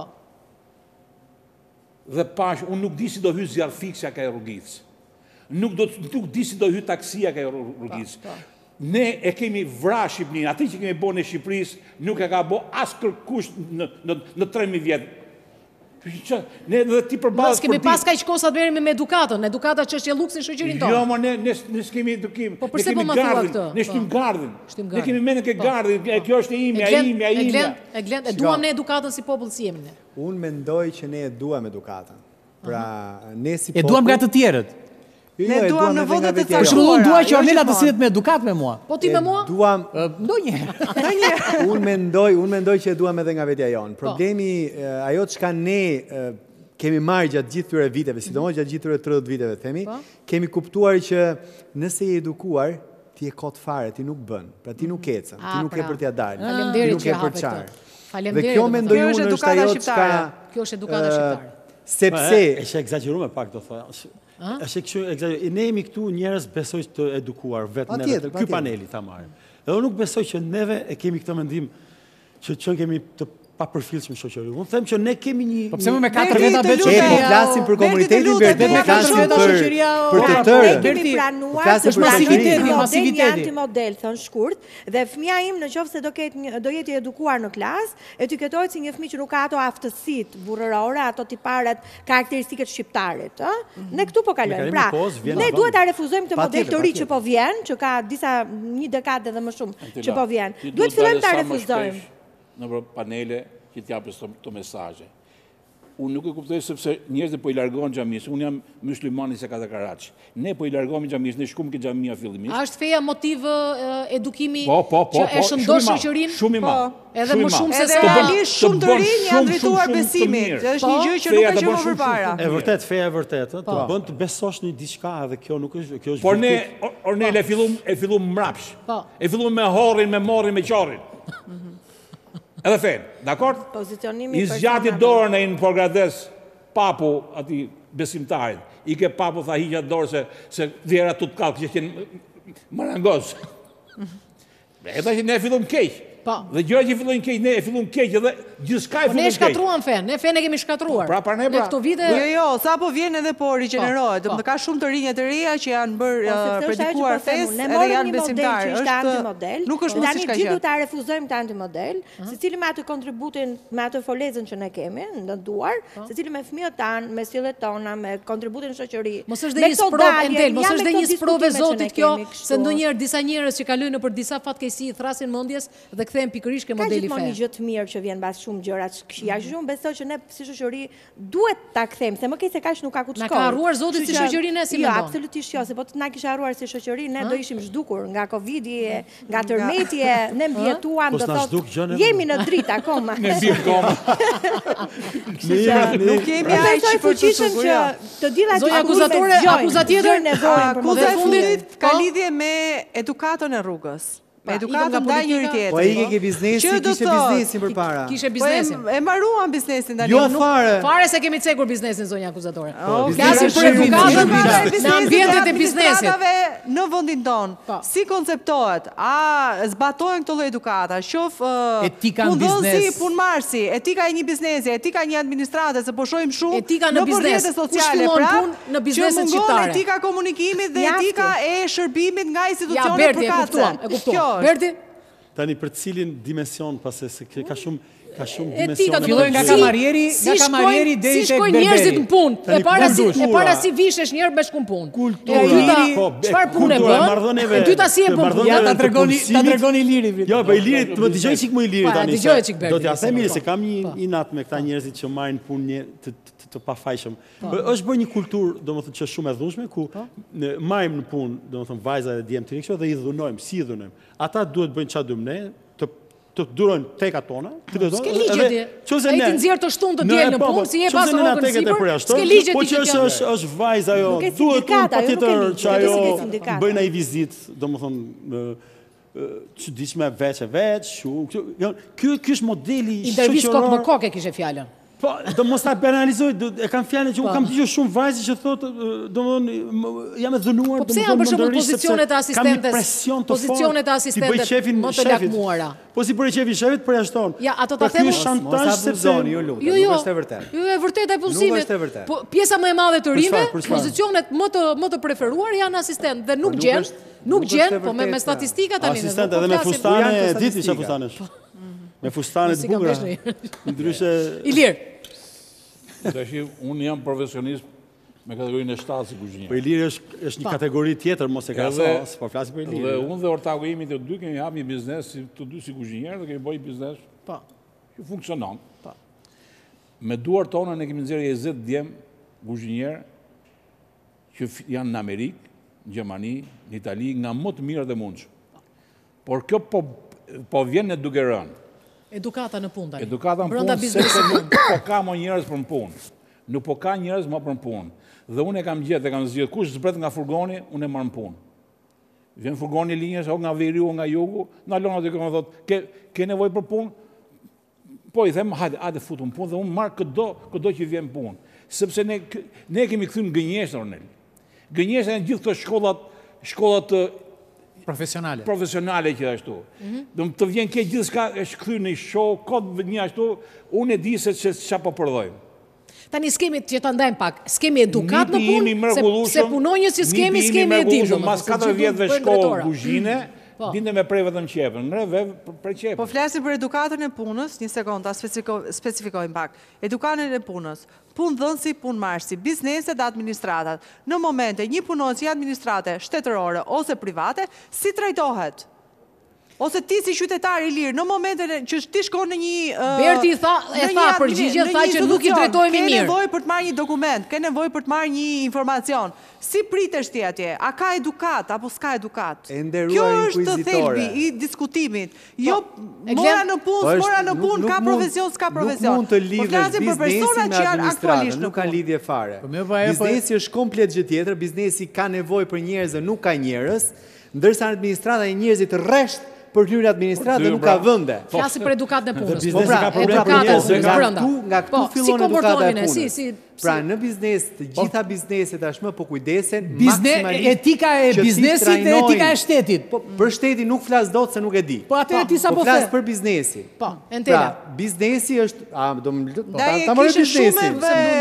Dhe pash, unë nuk di si do hy zjarë fiksja ka e rrugicë. Nuk di si do hy taksia ka e rrugicë. Ne e kemi vra Shqipërinë, ati që kemi bo në Shqipërisë, nuk e ka bo asë kërkush në tre mijë vjetë. Ne dhe ti përballës për kemi pas kaq kosa të merremi me edukatën, edukata çështje luksi në shoqërinë tonë. Jo, ma ne ne s'kemi edukim. Po pse po ma thua këtë? Ne shtim gardhin. Ne kemi mendën ke gardhin, kjo është e imja, e imja, e imja. E glen, e duam ne edukatën si popull si jemi ne. Unë mendoj që ne e duam edukatën. Pra ne si popull e duam nga të tjerët. Ne duam në vendet e caktuara. Për shembull, unë dua që Ornela të sillet me edukat me mua. Po ti me mua? Duam ndonjëherë. Ndonjëherë. Unë mendoj, unë mendoj që e duam edhe nga vetja jonë. Problemi ajo çka ne kemi marrë gjatë gjithë këtyre viteve, sidomos gjatë gjithë këtyre tridhjetë viteve, themi, kemi kuptuar që nëse je edukuar, ti e kot fare, ti nuk bën. Pra ti nuk ecën, ti nuk e për t'ia dalë. Ti nuk e për çfarë. Faleminderit. Dhe kjo mendoj unë është ajo çka kjo është edukata shqiptare. Sepse është egzageruar pak do thoya. Është kështu egzageruar. Ne jemi këtu njerëz besoj të edukuar vetë ne. Ky paneli ta marrim. Dhe unë nuk besoj që neve e kemi këtë mendim që që kemi të papërfillshëm shoqëri. Unë them që ne kemi një Po pse më me katër veta vetë që po flasim për komunitetin Berti, ne flasim për për të tërë. Ne kemi planuar për masivitetin, masivitetin. Antimodel thon shkurt dhe fëmia im nëse do ketë do jetë i edukuar në klasë, etiketohet si një fëmijë që nuk ka ato aftësitë burrërore, ato tiparet karakteristikat shqiptarit, ë? Ne këtu po kalojmë. Pra, ne duhet ta refuzojmë këtë model të ri që po vjen, që ka disa një dekadë dhe më shumë që po vjen. Duhet fillojmë ta refuzojmë. Në panele që t'japës të mesazhe. Unë nuk e kuptoj sepse njerëzit po i largohen xhamisë. Unë jam myslimani se ka të Karaçi. Ne po i largohemi xhamisë, ne shkum ke xhamia fillimisht. A është feja motiv edukimi që e shëndos shoqërinë? Shumë i madh. Edhe më shumë se sa realisht shumë të rinj janë drejtuar besimit. Është një gjë që nuk ka qenë më përpara. E vërtet, feja e vërtetë, të bën të besosh në diçka dhe kjo nuk është kjo është. Por ne Ornela e fillum e fillum mrapsh. E fillum me horrin, me morrin, me qorrin. Edhe fen, dakord? Pozicionimi i zgjati dorën e në Porgades papu ati besimtarit. I ke papu tha hiqja dorë se se vjera tut kallë që qenë marangoz. Edhe që ne fillum keq. Dhe gjëra që fillojnë keq, ne e fillojm keq edhe gjithçka e fillon keq. Ne shkatruam fen, ne fen e kemi shkatruar. Pra para ne pra. Këto vite. Jo, jo, sapo vjen edhe po rigjenerohet. Domethënë ka shumë të rinj të reja që janë bërë predikuar fesë edhe janë besimtarë. Është antimodel. Nuk është mos siç ka qenë. Ne ta refuzojmë të antimodel, secili me atë kontributin, me atë folezën që ne kemi në duar, secili me fëmijët tan, me sjelljet tona, me kontributin në shoqëri. Mos është dhe një sprovë endel, mos është dhe një sprovë zotit kjo, se ndonjëherë disa njerëz që kalojnë nëpër disa fatkeqësi thrasin mendjes dhe kthehen pikërisht ke modeli fe. Ka gjithmonë një gjë të mirë që vjen mbas shumë gjëra të këqija. Shumë besoj që ne si shoqëri duhet ta kthejmë, se më keq se kaq nuk ka ku të shkojmë. Na ka harruar Zoti si shoqërinë si mendon? Jo, absolutisht jo, se po të na kishte harruar si shoqëri, ne do ishim zhdukur nga Covidi, nga tërmeti, ne mbjetuam, do thotë, jemi në dritë akoma. Ne bim koma. Nuk kemi aq fuqishëm që të dilla të akuzatore, akuzatjetër nevojën për model fundit ka lidhje me edukatën e rrugës. Me edukatën ndaj njëri tjetrit. Po ai ke biznesi, kishte biznesin përpara. Kishte biznesin. E mbaruan biznesin tani. Jo fare. Fare se kemi cekur biznesin zonja akuzatore. Flasim për edukatën në ambientet e biznesit. Në vendin ton. Si konceptohet? A zbatohen këto lloj edukata? Qof punonësi, punëmarrësi, etika e një biznesi, etika e një administrate, se po shohim shumë në rrjetet sociale, pra në biznesin shqiptar. Etika komunikimit dhe etika e shërbimit nga institucionet përkatëse. E kuptoj. Berti? Tani për cilin dimension, pase se ka shumë ka shumë dimensione. Fillojnë nga kamarieri, nga kamarieri deri tek berberi. Si shkojnë njerëzit në punë? E para si e para si vishesh një herë bashkë në punë. Kultura, çfarë punë bën? E dyta si e bën? Ja ta tregoni, ta tregoni Iliri. Jo, po Iliri, të më dëgjoj sik më Iliri tani. Dëgjoj sik Berti. Do t'ja them mirë se kam një inat me këta njerëzit që marrin punë të të pafajshëm. Është bërë një kulturë, domethënë që shumë e dhunshme, ku marrim në punë, domethënë vajza dhe djemt të kështu dhe i dhunojmë, si i dhunojmë. Ata duhet bëjnë çfarë duam ne, të të durojnë tekat tona, të S'ke ligje ti. Ai ti nxjerr të shtunë të diel në punë, si e pas rrogën sipër. S'ke ligje ti. Po që është është vajza ajo, duhet patjetër që ajo bëjnë ai vizitë, domethënë çuditshme veç e veç, ky ky është modeli shoqëror. Intervistë kokë me kokë kishe fjalën. Po, do mos ta banalizoj, e kam fjalën që unë kam dëgjuar shumë vajzë që thotë, domthonë jam e dhunuar, domthonë. Po pse janë për shembull pozicionet e asistentes? Pozicionet e asistentes më të lakmuara. Po si bëri shefi shefit përjashton. Ja, ato ta them. Ky shantazh sepse ju lutem, nuk është e vërtetë. Jo, e vërtetë e punësimit. Po pjesa më e madhe të rinjve, pozicionet më të më të preferuar janë asistent dhe nuk gjen, nuk gjen, po me statistika tani. Asistent edhe me fustane, ditë çfarë fustanesh. Me fustane të bukura. Ndryshe... Ilir. Tash unë jam profesionist me kategorinë e shtatë si kuzhinier. Po Iliri është është një kategori tjetër, mos e krahasos, po flasim për Iliri. Dhe unë dhe ortaku imi të dy kemi hapur një biznes si të dy si kuzhinier dhe kemi bërë biznes. Po. Që funksionon. Po. Me duar tona ne kemi nxjerrë njëzet djem kuzhinier që janë në Amerikë, në Gjermani, në Itali, nga më të mirët e mundshëm. Por kjo po po vjen në duke rënë. Edukata në punë tani. Edukata në punë, sepse nuk po ka më njerëz për punë. Nuk po ka njerëz më për punë. Dhe unë e kam gjetë, e kam zgjedhur kush zbret nga furgoni, unë e marr në punë. Vjen furgoni i linjës, o nga veriu, o nga jugu, na lon aty këtu thotë, ke ke nevojë për punë? Po i them, hajde, hajde futu në punë dhe unë marr çdo çdo që vjen punë. Sepse ne ne kemi kthyr gënjeshtër Ornel. Gënjeshtër janë gjithë këto shkollat, shkollat profesionale. Profesionale që ashtu. Do të vjen ke gjithçka është kthyr në show, kod një ashtu, unë e di se ç'a po përdojmë. Tani skemi që ta ndajmë pak, skemi edukat në punë, se punonjës që skemi, skemi e dimë. Mas katër vjetëve shkollë kuzhine, dinte me prej vetëm qepën, në vev për qepën. Po flasim për edukatën e punës, një sekund, ta specifikojmë pak. Edukatën e punës, punë dhënësi, punë marrësi, bizneset dhe administratat. Në momente një punonësi administrate shtetërore ose private, si trajtohet? Ose ti si qytetar i lirë, në momentin që ti shkon në një... Berti e tha përgjigje, tha që nuk i drejtojmë mirë. Ke nevojë për të marrë një dokument, ke nevojë për të marrë një informacion. Si pritesh ti atje? A ka edukat, apo s'ka edukat? Kjo është thelbi i diskutimit. Jo, mora në punë, mora në punë, ka profesion, s'ka profesion. Nuk mund të lidhesh biznesin me administratën, nuk ka lidhje fare. Biznesi është komplet gjë tjetër, biznesi ka nevojë për njerëz dhe nuk ka njerëz, ndërsa administrata e njerëzit rresht për kryer administratë nuk ka vende. Flasim për edukatën e punës. Po pra, edukata nga këtu fillon edukata e punës. Pra në biznes, të gjitha bizneset tashmë po kujdesen maksimalisht. Etika e biznesit dhe etika e shtetit. Për shtetin nuk flas dot se nuk e di. Po atë ti sa po flas për biznesin. Po, entela. Pra, biznesi është, a do ta marrë biznesin.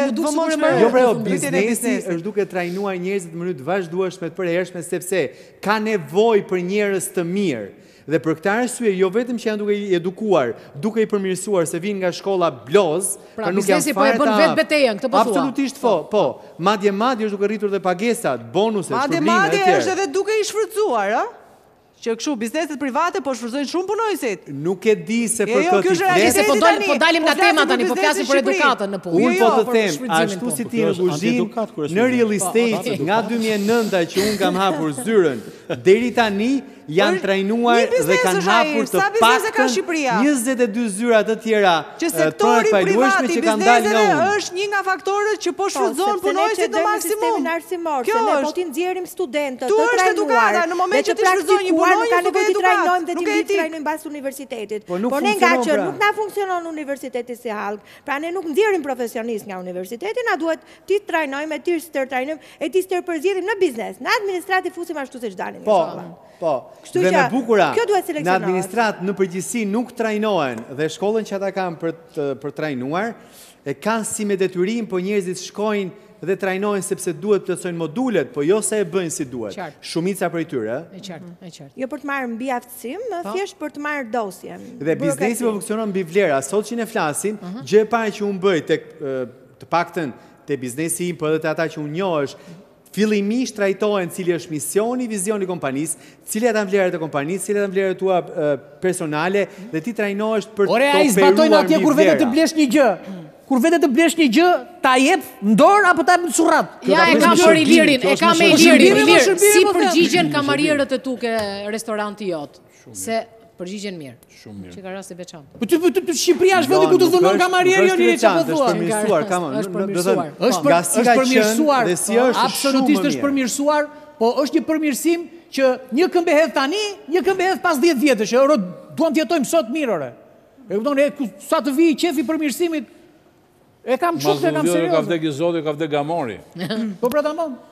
Jo pra, biznesi është duke trajnuar njerëzit në mënyrë të vazhdueshme të përhershme sepse ka nevojë për njerëz të mirë. Dhe për këtë arsye, jo vetëm që janë duke i edukuar, duke i përmirësuar se vinë nga shkolla bloz, pra nuk janë fare të hapur. Betejën, këtë po thua. Absolutisht po, po. Madje madje është duke rritur dhe pagesat, bonuset, shpërblimet e tjera. Madje madje është edhe duke i shfrytzuar, ë? Që kështu bizneset private po shfrytëzojnë shumë punonjësit. Nuk e di se për këtë flet. Po dalim po dalim nga tema tani, po flasim për edukatën në punë. Unë po të them, ashtu si ti në kuzhinë, në real estate nga dy mijë e nënta që unë kam hapur zyrën, deri tani janë trajnuar dhe kanë hapur të paktën njëzet e dy zyra të tjera që sektori privat i bizneseve është një nga faktorët që po shfrytëzojnë punonjësit në maksimum. Kjo është, po ti nxjerrim studentët të trajnuar, në moment që ti shfrytëzon një punonjës ka nevojë të trajnojmë dhe të trajnojmë mbas universitetit. Por ne nga që nuk na funksionon universiteti si hallk, pra ne nuk nxjerrim profesionistë nga universiteti, na duhet ti trajnojmë, ti stër trajnojmë, e ti stër përzjedhim në biznes. Në administratë fusim ashtu siç dalim. Po, po. Dhe me bukura, në administratë në përgjithësi nuk trajnohen dhe shkollën që ata kanë për për trajnuar, e kanë si me detyrim, po njerëzit shkojnë dhe trajnohen sepse duhet të plotësojnë modulet, po jo se e bëjnë si duhet. Shumica prej tyre. E qartë, e qartë. Jo për të marrë mbi aftësim, thjesht për të marrë dosje. Dhe biznesi po funksionon mbi vlera. Sot që ne flasim, gjë e parë që unë bëj tek të paktën te biznesi im, po edhe te ata që unë njoh është fillimisht trajtohen cili është misioni, vizioni i kompanisë, cilat janë vlerat e kompanisë, cilat janë vlerat tua personale dhe ti trajnohesh për të operuar. Ore, ai zbatojnë atje kur vetë të blesh një gjë. Kur vetë të blesh një gjë, ta jep në dorë apo ta jep në surrat. Ja, e kam për Ilirin, e kam me Ilirin. Ilir, si përgjigjen kamarierët e tu ke restoranti jot? Se përgjigjen mirë. Shumë mirë. Që ka rast të veçantë. Po ti Shqipëria është vendi ku të dhunon kamarieri, jo Iliri çfarë po thua? Është përmirësuar, kam. Është përmirësuar. Është përmirësuar. Dhe si është absolutisht është përmirësuar, po është një përmirësim që një këmbë hedh tani, një këmbë hedh pas dhjetë vjetësh. Ore, duam të jetojmë sot mirë ore. E kupton, sa të vi qefi përmirësimit. E kam shumë, e kam serioz. Ka vdekë Zoti, ka vdekë Gamori. Po pra tamam.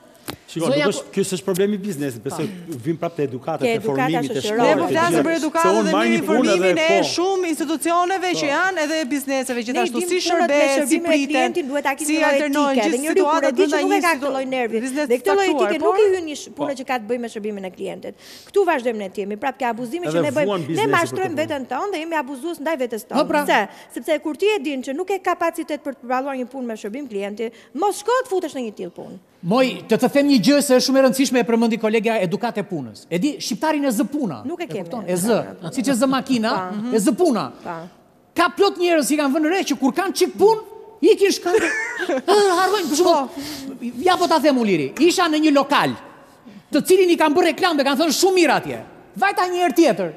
Shiko, nuk është, kjo s'është problemi i biznesit, besoj vim prapë te edukata, Ke te edukata formimit, te shoqërore. shkollës. Ne po flasim për edukatën dhe mirë informimin e shumë institucioneve që janë edhe bizneseve gjithashtu si shërbes, si priten, si alternojnë gjithë situatat brenda një ka këtë lloj nervi. Dhe këtë lloj etike nuk i hyn një punë që ka të bëjë me shërbimin e klientit. Këtu vazhdojmë ne të jemi prapë ke abuzimi që ne bëjmë. Ne mashtrojmë veten tonë dhe jemi abuzues ndaj vetes tonë. Pse? Sepse kur ti e din që nuk ke kapacitet për të përballuar një punë me shërbim klienti, mos shko të futesh në një tillë punë. Moj, të të them një gjë se është shumë e rëndësishme e përmendi kolegja edukat e punës. E di, shqiptarin e zë puna. Nuk e kemi. E zë, si që zë makina, e zë puna. Ka plot njerëz që kanë vënë re që kur kanë çik punë, ikin shkallë. Harrojnë, për shembull, ja po ta them uliri. Isha në një lokal, të cilin i kanë bërë reklamë, kanë thënë shumë mirë atje. Vajta një herë tjetër.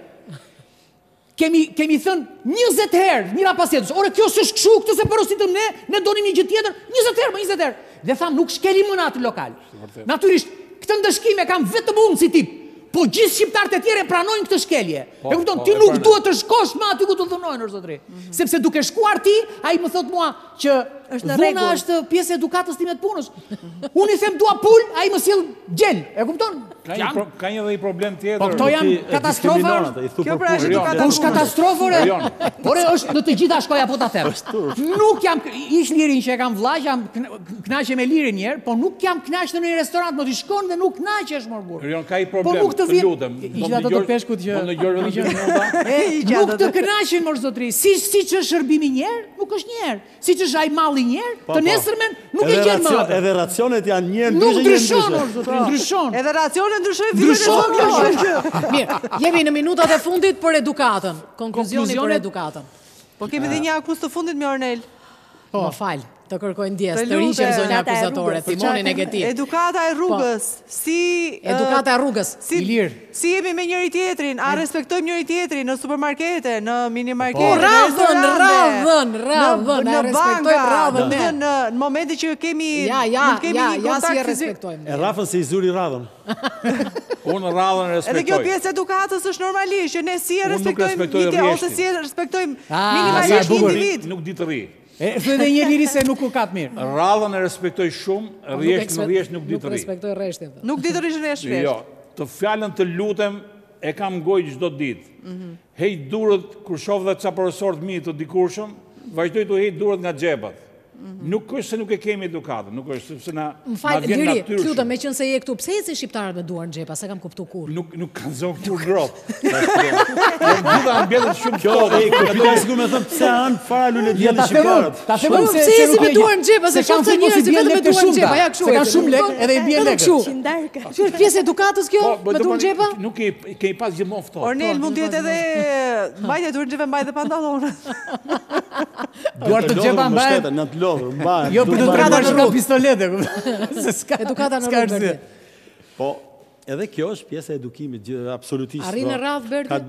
Kemi kemi thënë njëzet herë, njëra pas tjetrës. Ore, kjo s'është kështu, këtë se porositëm ne, ne donim një gjë tjetër, njëzet herë, më njëzet herë. Dhe tham, nuk shkeli më në atë lokal. Natyrisht, këtë ndëshkime kam vetëm unë si tip, po gjithë shqiptarët e tjerë pranojnë këtë shkelje. E kupton, ti nuk duhet të shkosh më aty ku të dhunojnë, o zotëri. Sepse duke shkuar ti, ai më thot mua që dhuna është pjesë e edukatës time të punës. Unë i them dua pul, ai më sjell gjel. E kupton? Ka një dhe i problem tjetër. Po këto janë katastrofa. Kjo pra është edukata. Kush katastrofore? Ore, është në të gjitha shkoja po ta them. Nuk jam ish lirin që e kam vllaj, jam kënaqje me lirin një herë, po nuk jam kënaqur në një restorant, më ti shkon dhe nuk kënaqesh më burr. Rion, ka i problem, të lutem. Ishte ato të peshkut që do dëgjoj vetëm një minutë. Nuk të kënaqen më zotëri. Si siç është shërbimi një herë, nuk është një herë. Siç është ai malli një herë, të nesërmen nuk e gjen më. Edhe racionet janë një herë, nuk ndryshon, zotëri, ndryshon. Edhe racionet ndryshojnë vite. Mirë, jemi në minutat e fundit për edukatën. Konkluzioni për edukatën. Po kemi dhe një akuz të fundit me Ornel. Po, më fal. Të kërkojnë ndjes, të rriqen zonja akuzatore, timoni negativ. Edukata e rrugës, si... Edukata e rrugës, i lirë. Si jemi me njëri tjetrin, a respektojmë njëri tjetrin në supermarkete, në minimarkete, në restorante, radhën, radhën, në banka, në momenti që kemi nuk kemi një kontakt fizik. E Rafën se i zuri radhën. Unë radhën e respektoj. Edhe kjo pjesë edukatës është normalisht, që ne si e respektojmë një ose si e respektojmë minimalisht një individ. Nuk di të rri. E thë dhe një liri se nuk u katë mirë. Radhën e respektoj shumë, rjesht në rjesht nuk di të Nuk ri. respektoj rreshtin. Nuk di të rrisht në rresht. Jo, të fjallën të lutem e kam gojë çdo ditë. Hej durët, kur shoh dhe ca profesor të mi të dikurshëm, vazhdoj të hej durët nga xhepat. Nuk është se nuk e kemi edukatën, nuk është sepse na Më fal, Liri, lutem, meqense je këtu, pse ecin shqiptarët me duar në xhepa, se kam kuptuar kur. Nuk nuk kanë zonë kur grop. Janë gjithë ambientet shumë kjo, e kuptoj sikur më thon pse han fara lule dielli shqiptarët. Ta them pse ecin me duar në xhepa, se kanë të njerëz që vetëm me duar në xhepa, ja kështu. Se kanë shumë lekë edhe i bien lekë. Kjo është pjesë edukatës kjo, me duar në xhepa? Nuk e ke pas gjithmonë ftohtë. Ornel mund të jetë edhe mbajtja duar në xhepa mbaj dhe pantallonat. Duar të xhepa mbaj. Jo, për edukata në rrugë pistolete. Edukata në rrugë. Po, edhe kjo është pjesë e edukimit, absolutisht. Arrin në radhë, Berti?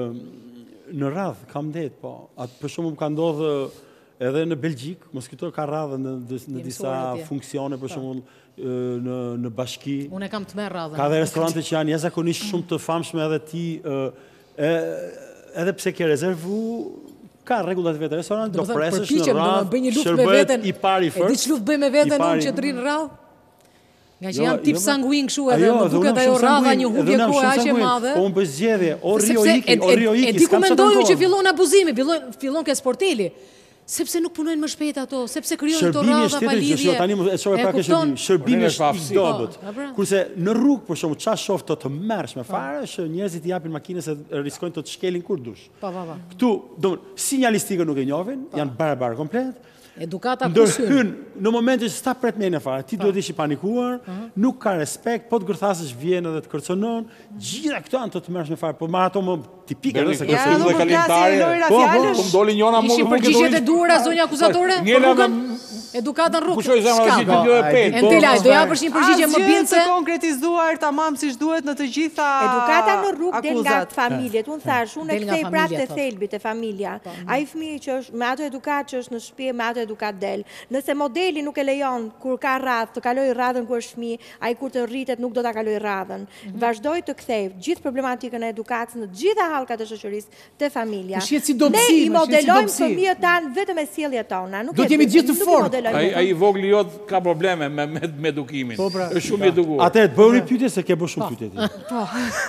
Në radhë, kam det, po. Për shumë më ka ndodhë edhe në Belgjik, moskitor ka radhë në disa funksione, për shumë në bashki. Unë e kam të merë radhë. Ka dhe restorante që janë jashtëzakonisht shumë të famshme edhe ti, edhe pse ke rezervu, ka regullat vetë, restorant do presësh në radhë, shërbet i pari first. E di që luft bëj me vetën unë që të rinë radhë? Nga që jam tip sanguin këshu edhe më duket ajo radha një hubje kohë aqe madhe. Po unë për zgjedhje, o rio iki, o rio iki, e di ku mendojnë që fillon abuzimi, fillon ke sporteli. Sepse nuk punojnë më shpejt ato, sepse kryojnë të radha pa lidhje. E kupton? Shërbimi është i dobët. Kurse në rrugë, për shumë, qa shof të të mërshme fare, që njerëzit i japin makinës e riskojnë të të shkelin kur dush. Këtu, sinjalistikën nuk e njohin, janë barë-barë komplet. Edukata kusyn. Në momentin që s'ta pret mene fare, ti duhet ishi panikuar, nuk ka respekt, po të gërthasësh vjen edhe të kërcënon, gjitha këto janë të të mërshme fare, po ma ato më tipike dhe se kërcënon dhe kalimtare. Po, po, më doli njona më... Ishi përgjigjet e duhura, zonja akuzatore? Edukata në rrugë. Pushoj zemra gjithë një e pet. Entelaj, do japësh një përgjigje më bindë se... Asgjë të konkretizuar tamam siç duhet në të gjitha akuzat. Edukata në rrugë del nga familjet. Unë thash, unë e kthej prapë te thelbi te familja. Ai fëmijë që është me ato edukat që është në shtëpi, me ato edukat del. Nëse modeli nuk e lejon kur ka radhë të kaloj radhën kur është fëmijë, ai kur të rritet nuk do ta kaloj radhën. Vazhdoj të kthej gjithë problematikën e edukatës në të gjitha hallkat e shoqërisë te familja. Ne i modelojmë fëmijët tan vetëm me sjelljet tona, nuk do të jemi gjithë të fortë. Ai vogli jot ka probleme me edukimin. Është shumë i edukuar. Atë të bëri pyetje se ke bërë shumë pyetje ti. Po.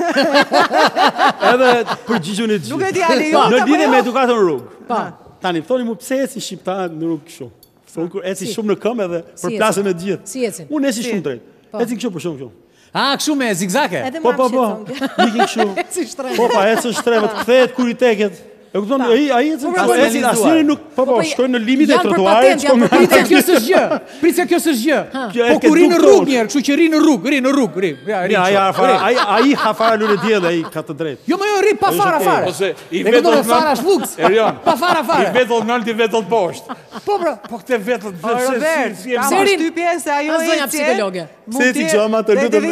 Edhe përgjigjen e gjithë. Nuk e di ali ju. Në lidhje me edukatën në rrugë. Po. Tani thoni mu pse eci shqiptarët në rrugë kështu? Thonë kur eci shumë në këmbë edhe përplasen me të gjithë. Si ecin? Unë eci shumë drejt. Eci kështu për shumë kështu. A, kështu me zigzake? Po, po, po. Ikin kështu. Po, pa, eci shtremet, kthehet kur i teket. E kupton, ai ai eci asnjëri nuk po po shkojnë në limitë të trotuarit, shkojnë. Pritse kjo s'është gjë. Pritse kjo s'është gjë. Po kur ri në rrugë njerë, kështu që ri në rrugë, ri në rrugë, ri. Ja, ai ai ai ha fara lule diell, ai ka të drejtë. Jo, më jo ri pa fara fare. Ose i vetë fara shvuks. Erion. Pa fara fare. I vetë nalt i vetë poshtë. Po bra, po këtë vetë Robert, kam shtypje se ajo zonja psikologe. Se ti çama të lutem.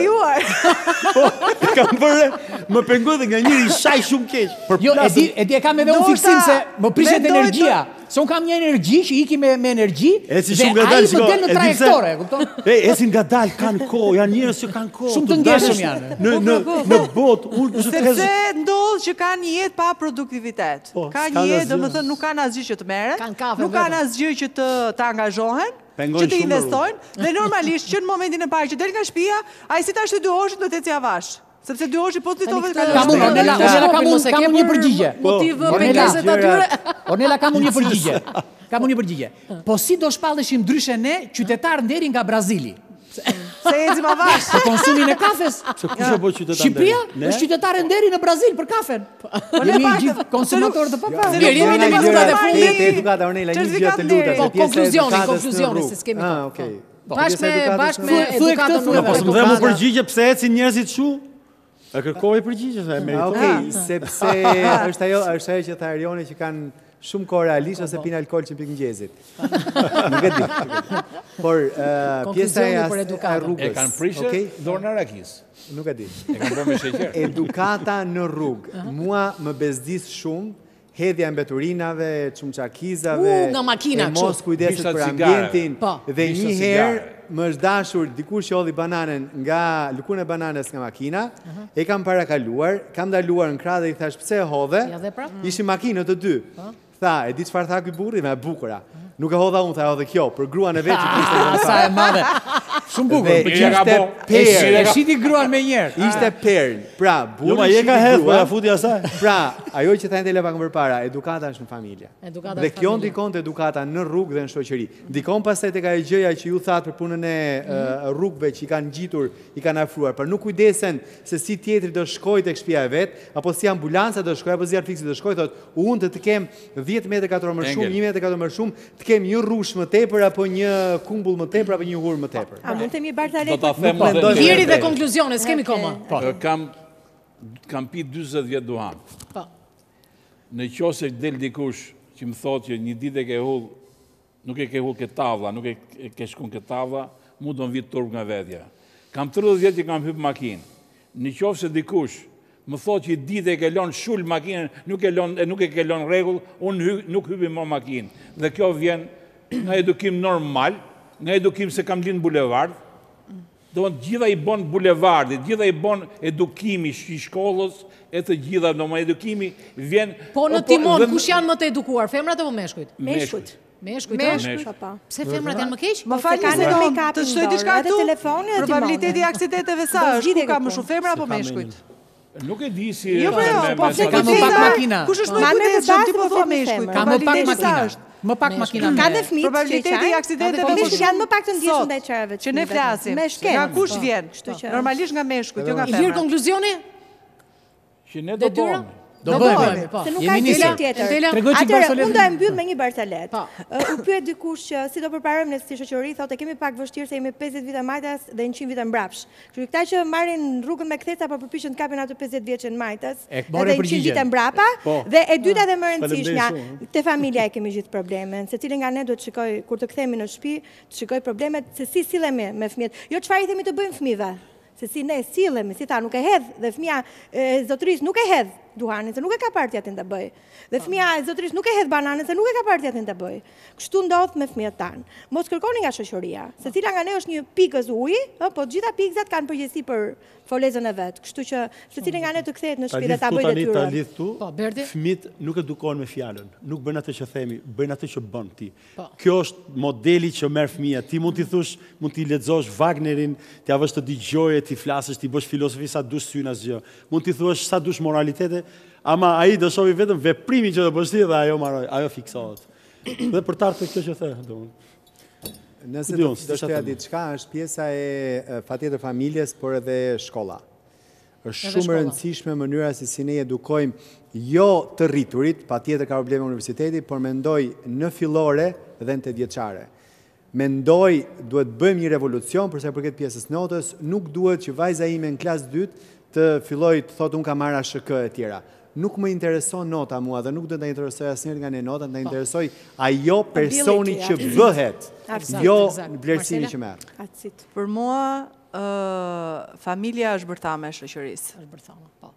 Po, kam bërë, më pengoi nga njëri shaj shumë keq. Jo, e di, e di e kam edhe un fiksim se më prishet energjia. Se un kam një energji që iki me me energji. Eci shumë ngadal, shiko. Ai më del në trajektore, kupton? E eci ngadal, kanë kohë, janë njerëz që kanë kohë. Shumë të ngjeshëm janë. Në në në botë, unë sepse ndodh që kanë një jetë pa produktivitet. Ka një jetë, domethënë nuk kanë asgjë që të merret, nuk kanë asgjë që të të angazhohen, që të investojnë, dhe normalisht që në momentin e parë që del nga shtëpia, ai si tash të dy orë do të ecë javash. Sepse dy orë po fitove të kalon. Ornella, Ornella kam unë kam një përgjigje. Motiv pengeset atyre. Ornella kam unë një përgjigje. Kam unë një përgjigje. Po si do shpalleshim ndryshe ne qytetar deri nga Brazili? Se ecim avash. Për konsumin e kafes. Se kush e bë qytetar? Shqipëria është qytetare nderi në Brazil për kafen. Jemi gjithë konsumatorë të papës. Mirë, jemi në minutat e fundit. Edukata Ornella, një gjë të lutem. Po konkluzioni, konkluzioni se s'kemi. Ah, okay. Bashkë me bashkë me edukatën në rrugë. Po më përgjigje pse ecin njerëzit kështu? E kërkoj përgjigje se e meritoj. Okej, sepse është ajo është ajo që tha Erioni që kanë shumë kohë realisht ose pinë alkool që pikë ngjezit. Nuk e di. Por pjesa e rrugës. E kanë prishë dorën e rakis. Nuk e di. E kanë bërë me sheqer. Edukata në rrugë. Mua më bezdis shumë hedhja e mbeturinave, çumçakizave, nga makina kështu. Mos kujdeset për ambientin. Dhe një herë më është dashur dikush që hodhi bananën nga lukun e bananës nga makina, e kam parakaluar, kam ndaluar në krah dhe i thash pse e hodhe? Ishin makinë të dy. Tha, e di çfarë tha ky burri, më e bukura. Nuk e hodha unë, tha hodhe kjo, për gruan e vet që kishte. Sa e madhe. Shumë bukur. Ishte perl. E shiti gruan me njerë. Ishte perl. Pra, burri. Jo, ma je ka hedh, po ja futi asaj. Pra, ajo që thënë Tele pak më përpara, edukata është në familje. Dhe kjo ndikon te edukata në rrugë dhe në shoqëri. Ndikon pastaj tek ajo gjëja që ju thatë për punën e rrugëve që i kanë ngjitur, i kanë afruar, por nuk kujdesen se si tjetri do shkojë tek shtëpia e vet, apo si ambulanca do shkojë, apo zjarr fiksi do shkojë, thotë, unë të të kem dhjetë metra katror më shumë, një metër katror më shumë, të kem një rrush më tepër apo një kumbull më tepër apo një hur më tepër. A mund të mi Bartalet? Do ta them. Vjeri dhe konkluzione, s'kemi koma. Kam kam pi dyzet vjet duhan. Po. Në qoftë se del dikush që më thotë që një ditë e ke hull, nuk e ke hull ke tavlla, nuk e ke shkon ke tavlla, mu do vit turp nga vetja. Kam tridhjetë vjet që kam hyp makinë. Në qoftë se dikush më thotë që ditë e ke lënë shul makinën, nuk e lën nuk e ke lënë rregull, unë nuk hypi më makinë. Dhe kjo vjen nga edukim normal, nga edukim se kam lind bulevard. Do të gjitha i bën bulevardi, gjitha i bën edukimi i shkollës, e të gjitha do më edukimi vjen. Po në timon kush janë më të edukuar, femrat apo meshkujt? Meshkujt. Meshkujt, meshkujt, po. Pse femrat janë më keq? Më falni se do të shtoj diçka këtu. Probabiliteti i aksidenteve sa është, ku ka më shumë femra apo meshkujt? Nuk e di si... Jo, po, po, ka më pak makina. Kush është më i kujdesshëm ti po thua meshkujt? Ka më pak makina. Më pak makina. Ka dhe fëmijë. Probabiliteti i aksidenteve meshkujt janë më pak të ndjeshëm ndaj çerave që ne flasim. Nga kush vjen? Normalisht nga meshkujt, jo nga femrat. Hir konkluzioni? Që ne do bëjmë. Do bëjmë, po. Se nuk ka gjë tjetër. Atëherë, unë do e mbyll me një Barsalet. U pyet dikush që si do përparojmë ne si shoqëri, thotë kemi pak vështirë se jemi pesëdhjetë vite majtas dhe njëqind vite mbrapsh. Kështu këta që marrin rrugën me ktheca apo përpiqen të kapin ato pesëdhjetë vjeçën majtas dhe njëqind vite mbrapa. Dhe e dyta dhe më e rëndësishmja, te familja e kemi gjithë problemen, secili nga ne duhet të shikoj kur të kthehemi në shtëpi, të shikoj problemet se si sillemi me fëmijët. Jo çfarë i themi të bëjmë fëmijëve. se si ne sillemi, si tha, nuk e hedh, dhe fëmia e zotërisë nuk e hedh duhanin, se nuk e ka parë atin të bëj. Dhe fëmia e zotërisë nuk e hedh bananin, se nuk e ka parë atin të bëj. Kështu ndodh me fëmijët tanë. Mos kërkoni nga shoqëria, se cila nga ne është një pikës uji, po të gjitha pikëzat kanë përgjegjësi për folezën e vet. Kështu që secili nga ne të kthehet në shtëpi dhe ta bëjë detyrën. Ta lidh tu. Fëmijët nuk edukohen me fjalën, nuk bëjnë atë që themi, bëjnë atë që bën ti. Kjo është modeli që merr fëmia. Ti mund t'i thush, mund t'i lexosh Wagnerin, t'i avësh të dëgjoje, ti flasësh, ti bësh filozofi sa dush syna asgjë. Mund t'i thuash sa dush moralitete, ama ai do shohë vetëm veprimin që do bësh ti dhe ajo marrë, ajo fiksohet. Dhe për të ardhur këtë që the, domethënë. Nëse do të shtoja diçka, është pjesa e patjetër familjes, por edhe shkolla. Është shumë e rëndësishme mënyra se si ne edukojmë jo të rriturit, patjetër ka probleme universiteti, por mendoj në fillore dhe në tetëvjeçare. Mendoj duhet bëjmë një revolucion për sa i përket pjesës notës, nuk duhet që vajza ime në klasë dytë të filloj të thotë unë kam marrë A S K e tjera. Nuk më intereson nota mua dhe nuk do të interesoj asnjëherë nga ne nota, të interesoj ajo personi që bëhet, jo vlerësimi që merr. Për mua, familja është bërthame e shoqërisë. Është bërthame, po.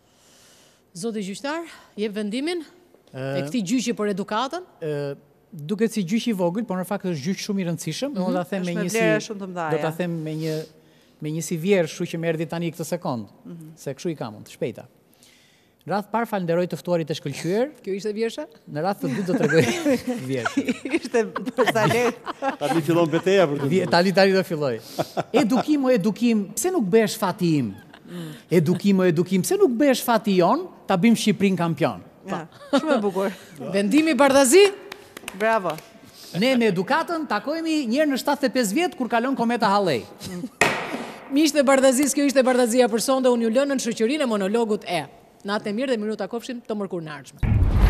Zoti gjyqtar, jep vendimin e këtij gjyqi për edukatën? Duket si gjyq i vogël, por në fakt është gjyq shumë i rëndësishëm. Do ta them me një si do ta them me një me një si vjerë, kështu që më erdhi tani këtë sekond, se kështu i kam unë, të shpejta. Në radhë parë falenderoj të ftuarit të shkëlqyer. Kjo ishte vjersha? Në radhë të dytë do t'rregoj vjersha. Ishte për sa lehtë. Tani fillon betejë për të. Tani tani do filloj. Edukim o edukim, pse nuk bëhesh fati im? Edukim o edukim, pse nuk bëhesh fati jon, ta bëjmë Shqipërinë kampion. Shumë e bukur. Vendimi Bardazi? Bravo. Ne me edukatën takohemi një herë në shtatëdhjetë e pesë vjet kur kalon kometa Halley. Miqtë e Bardazis, kjo ishte Bardazia për sonde, unë ju lënë në shoqërinë e monologut e. Natë e mirë dhe miru takofshin të mërkur në ardhshme.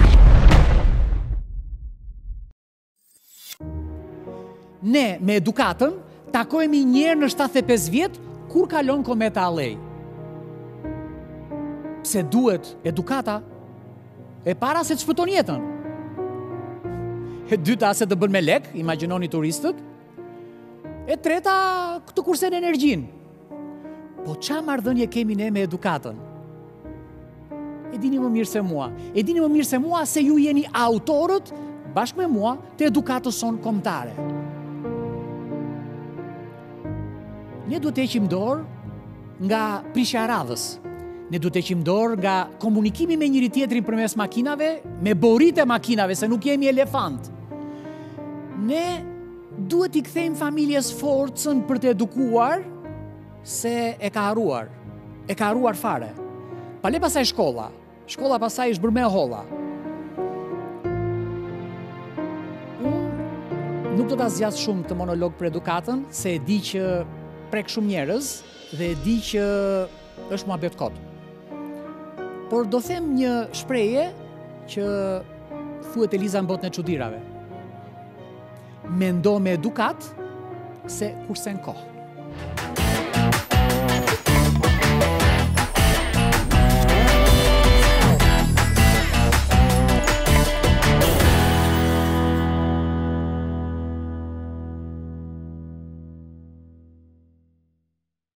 Ne me edukatën takohemi një herë në shtatëdhjetë e pesë vjet kur kalon kometa Halley. Pse duhet edukata? E para se të shpëton jetën. E dyta se të bën me lek, imagjinoni turistët. E treta të kursen energjin. Po qa marrëdhënie kemi ne me edukatën? E dini më mirë se mua. E dini më mirë se mua se ju jeni autorët bashkë me mua të edukatës sonë kombëtare. Ne duhet të heqim dorë nga prishja e radhës. Ne duhet të heqim dorë nga komunikimi me njëri tjetrin përmes makinave, me borit e makinave, se nuk jemi elefant. Ne duhet i kthejmë familjes forcën për të edukuar, se e ka harruar. E ka harruar fare. Pale pasaj shkolla. Shkolla pasaj është bërë me holla. Unë nuk do ta zgjas shumë të monolog për edukatën, se e di që prek shumë njerëz dhe e di që është muhabet kot. Por do them një shprehje që thuhet Eliza në botën e çuditërave. Mendo me edukat se kurse në kohë.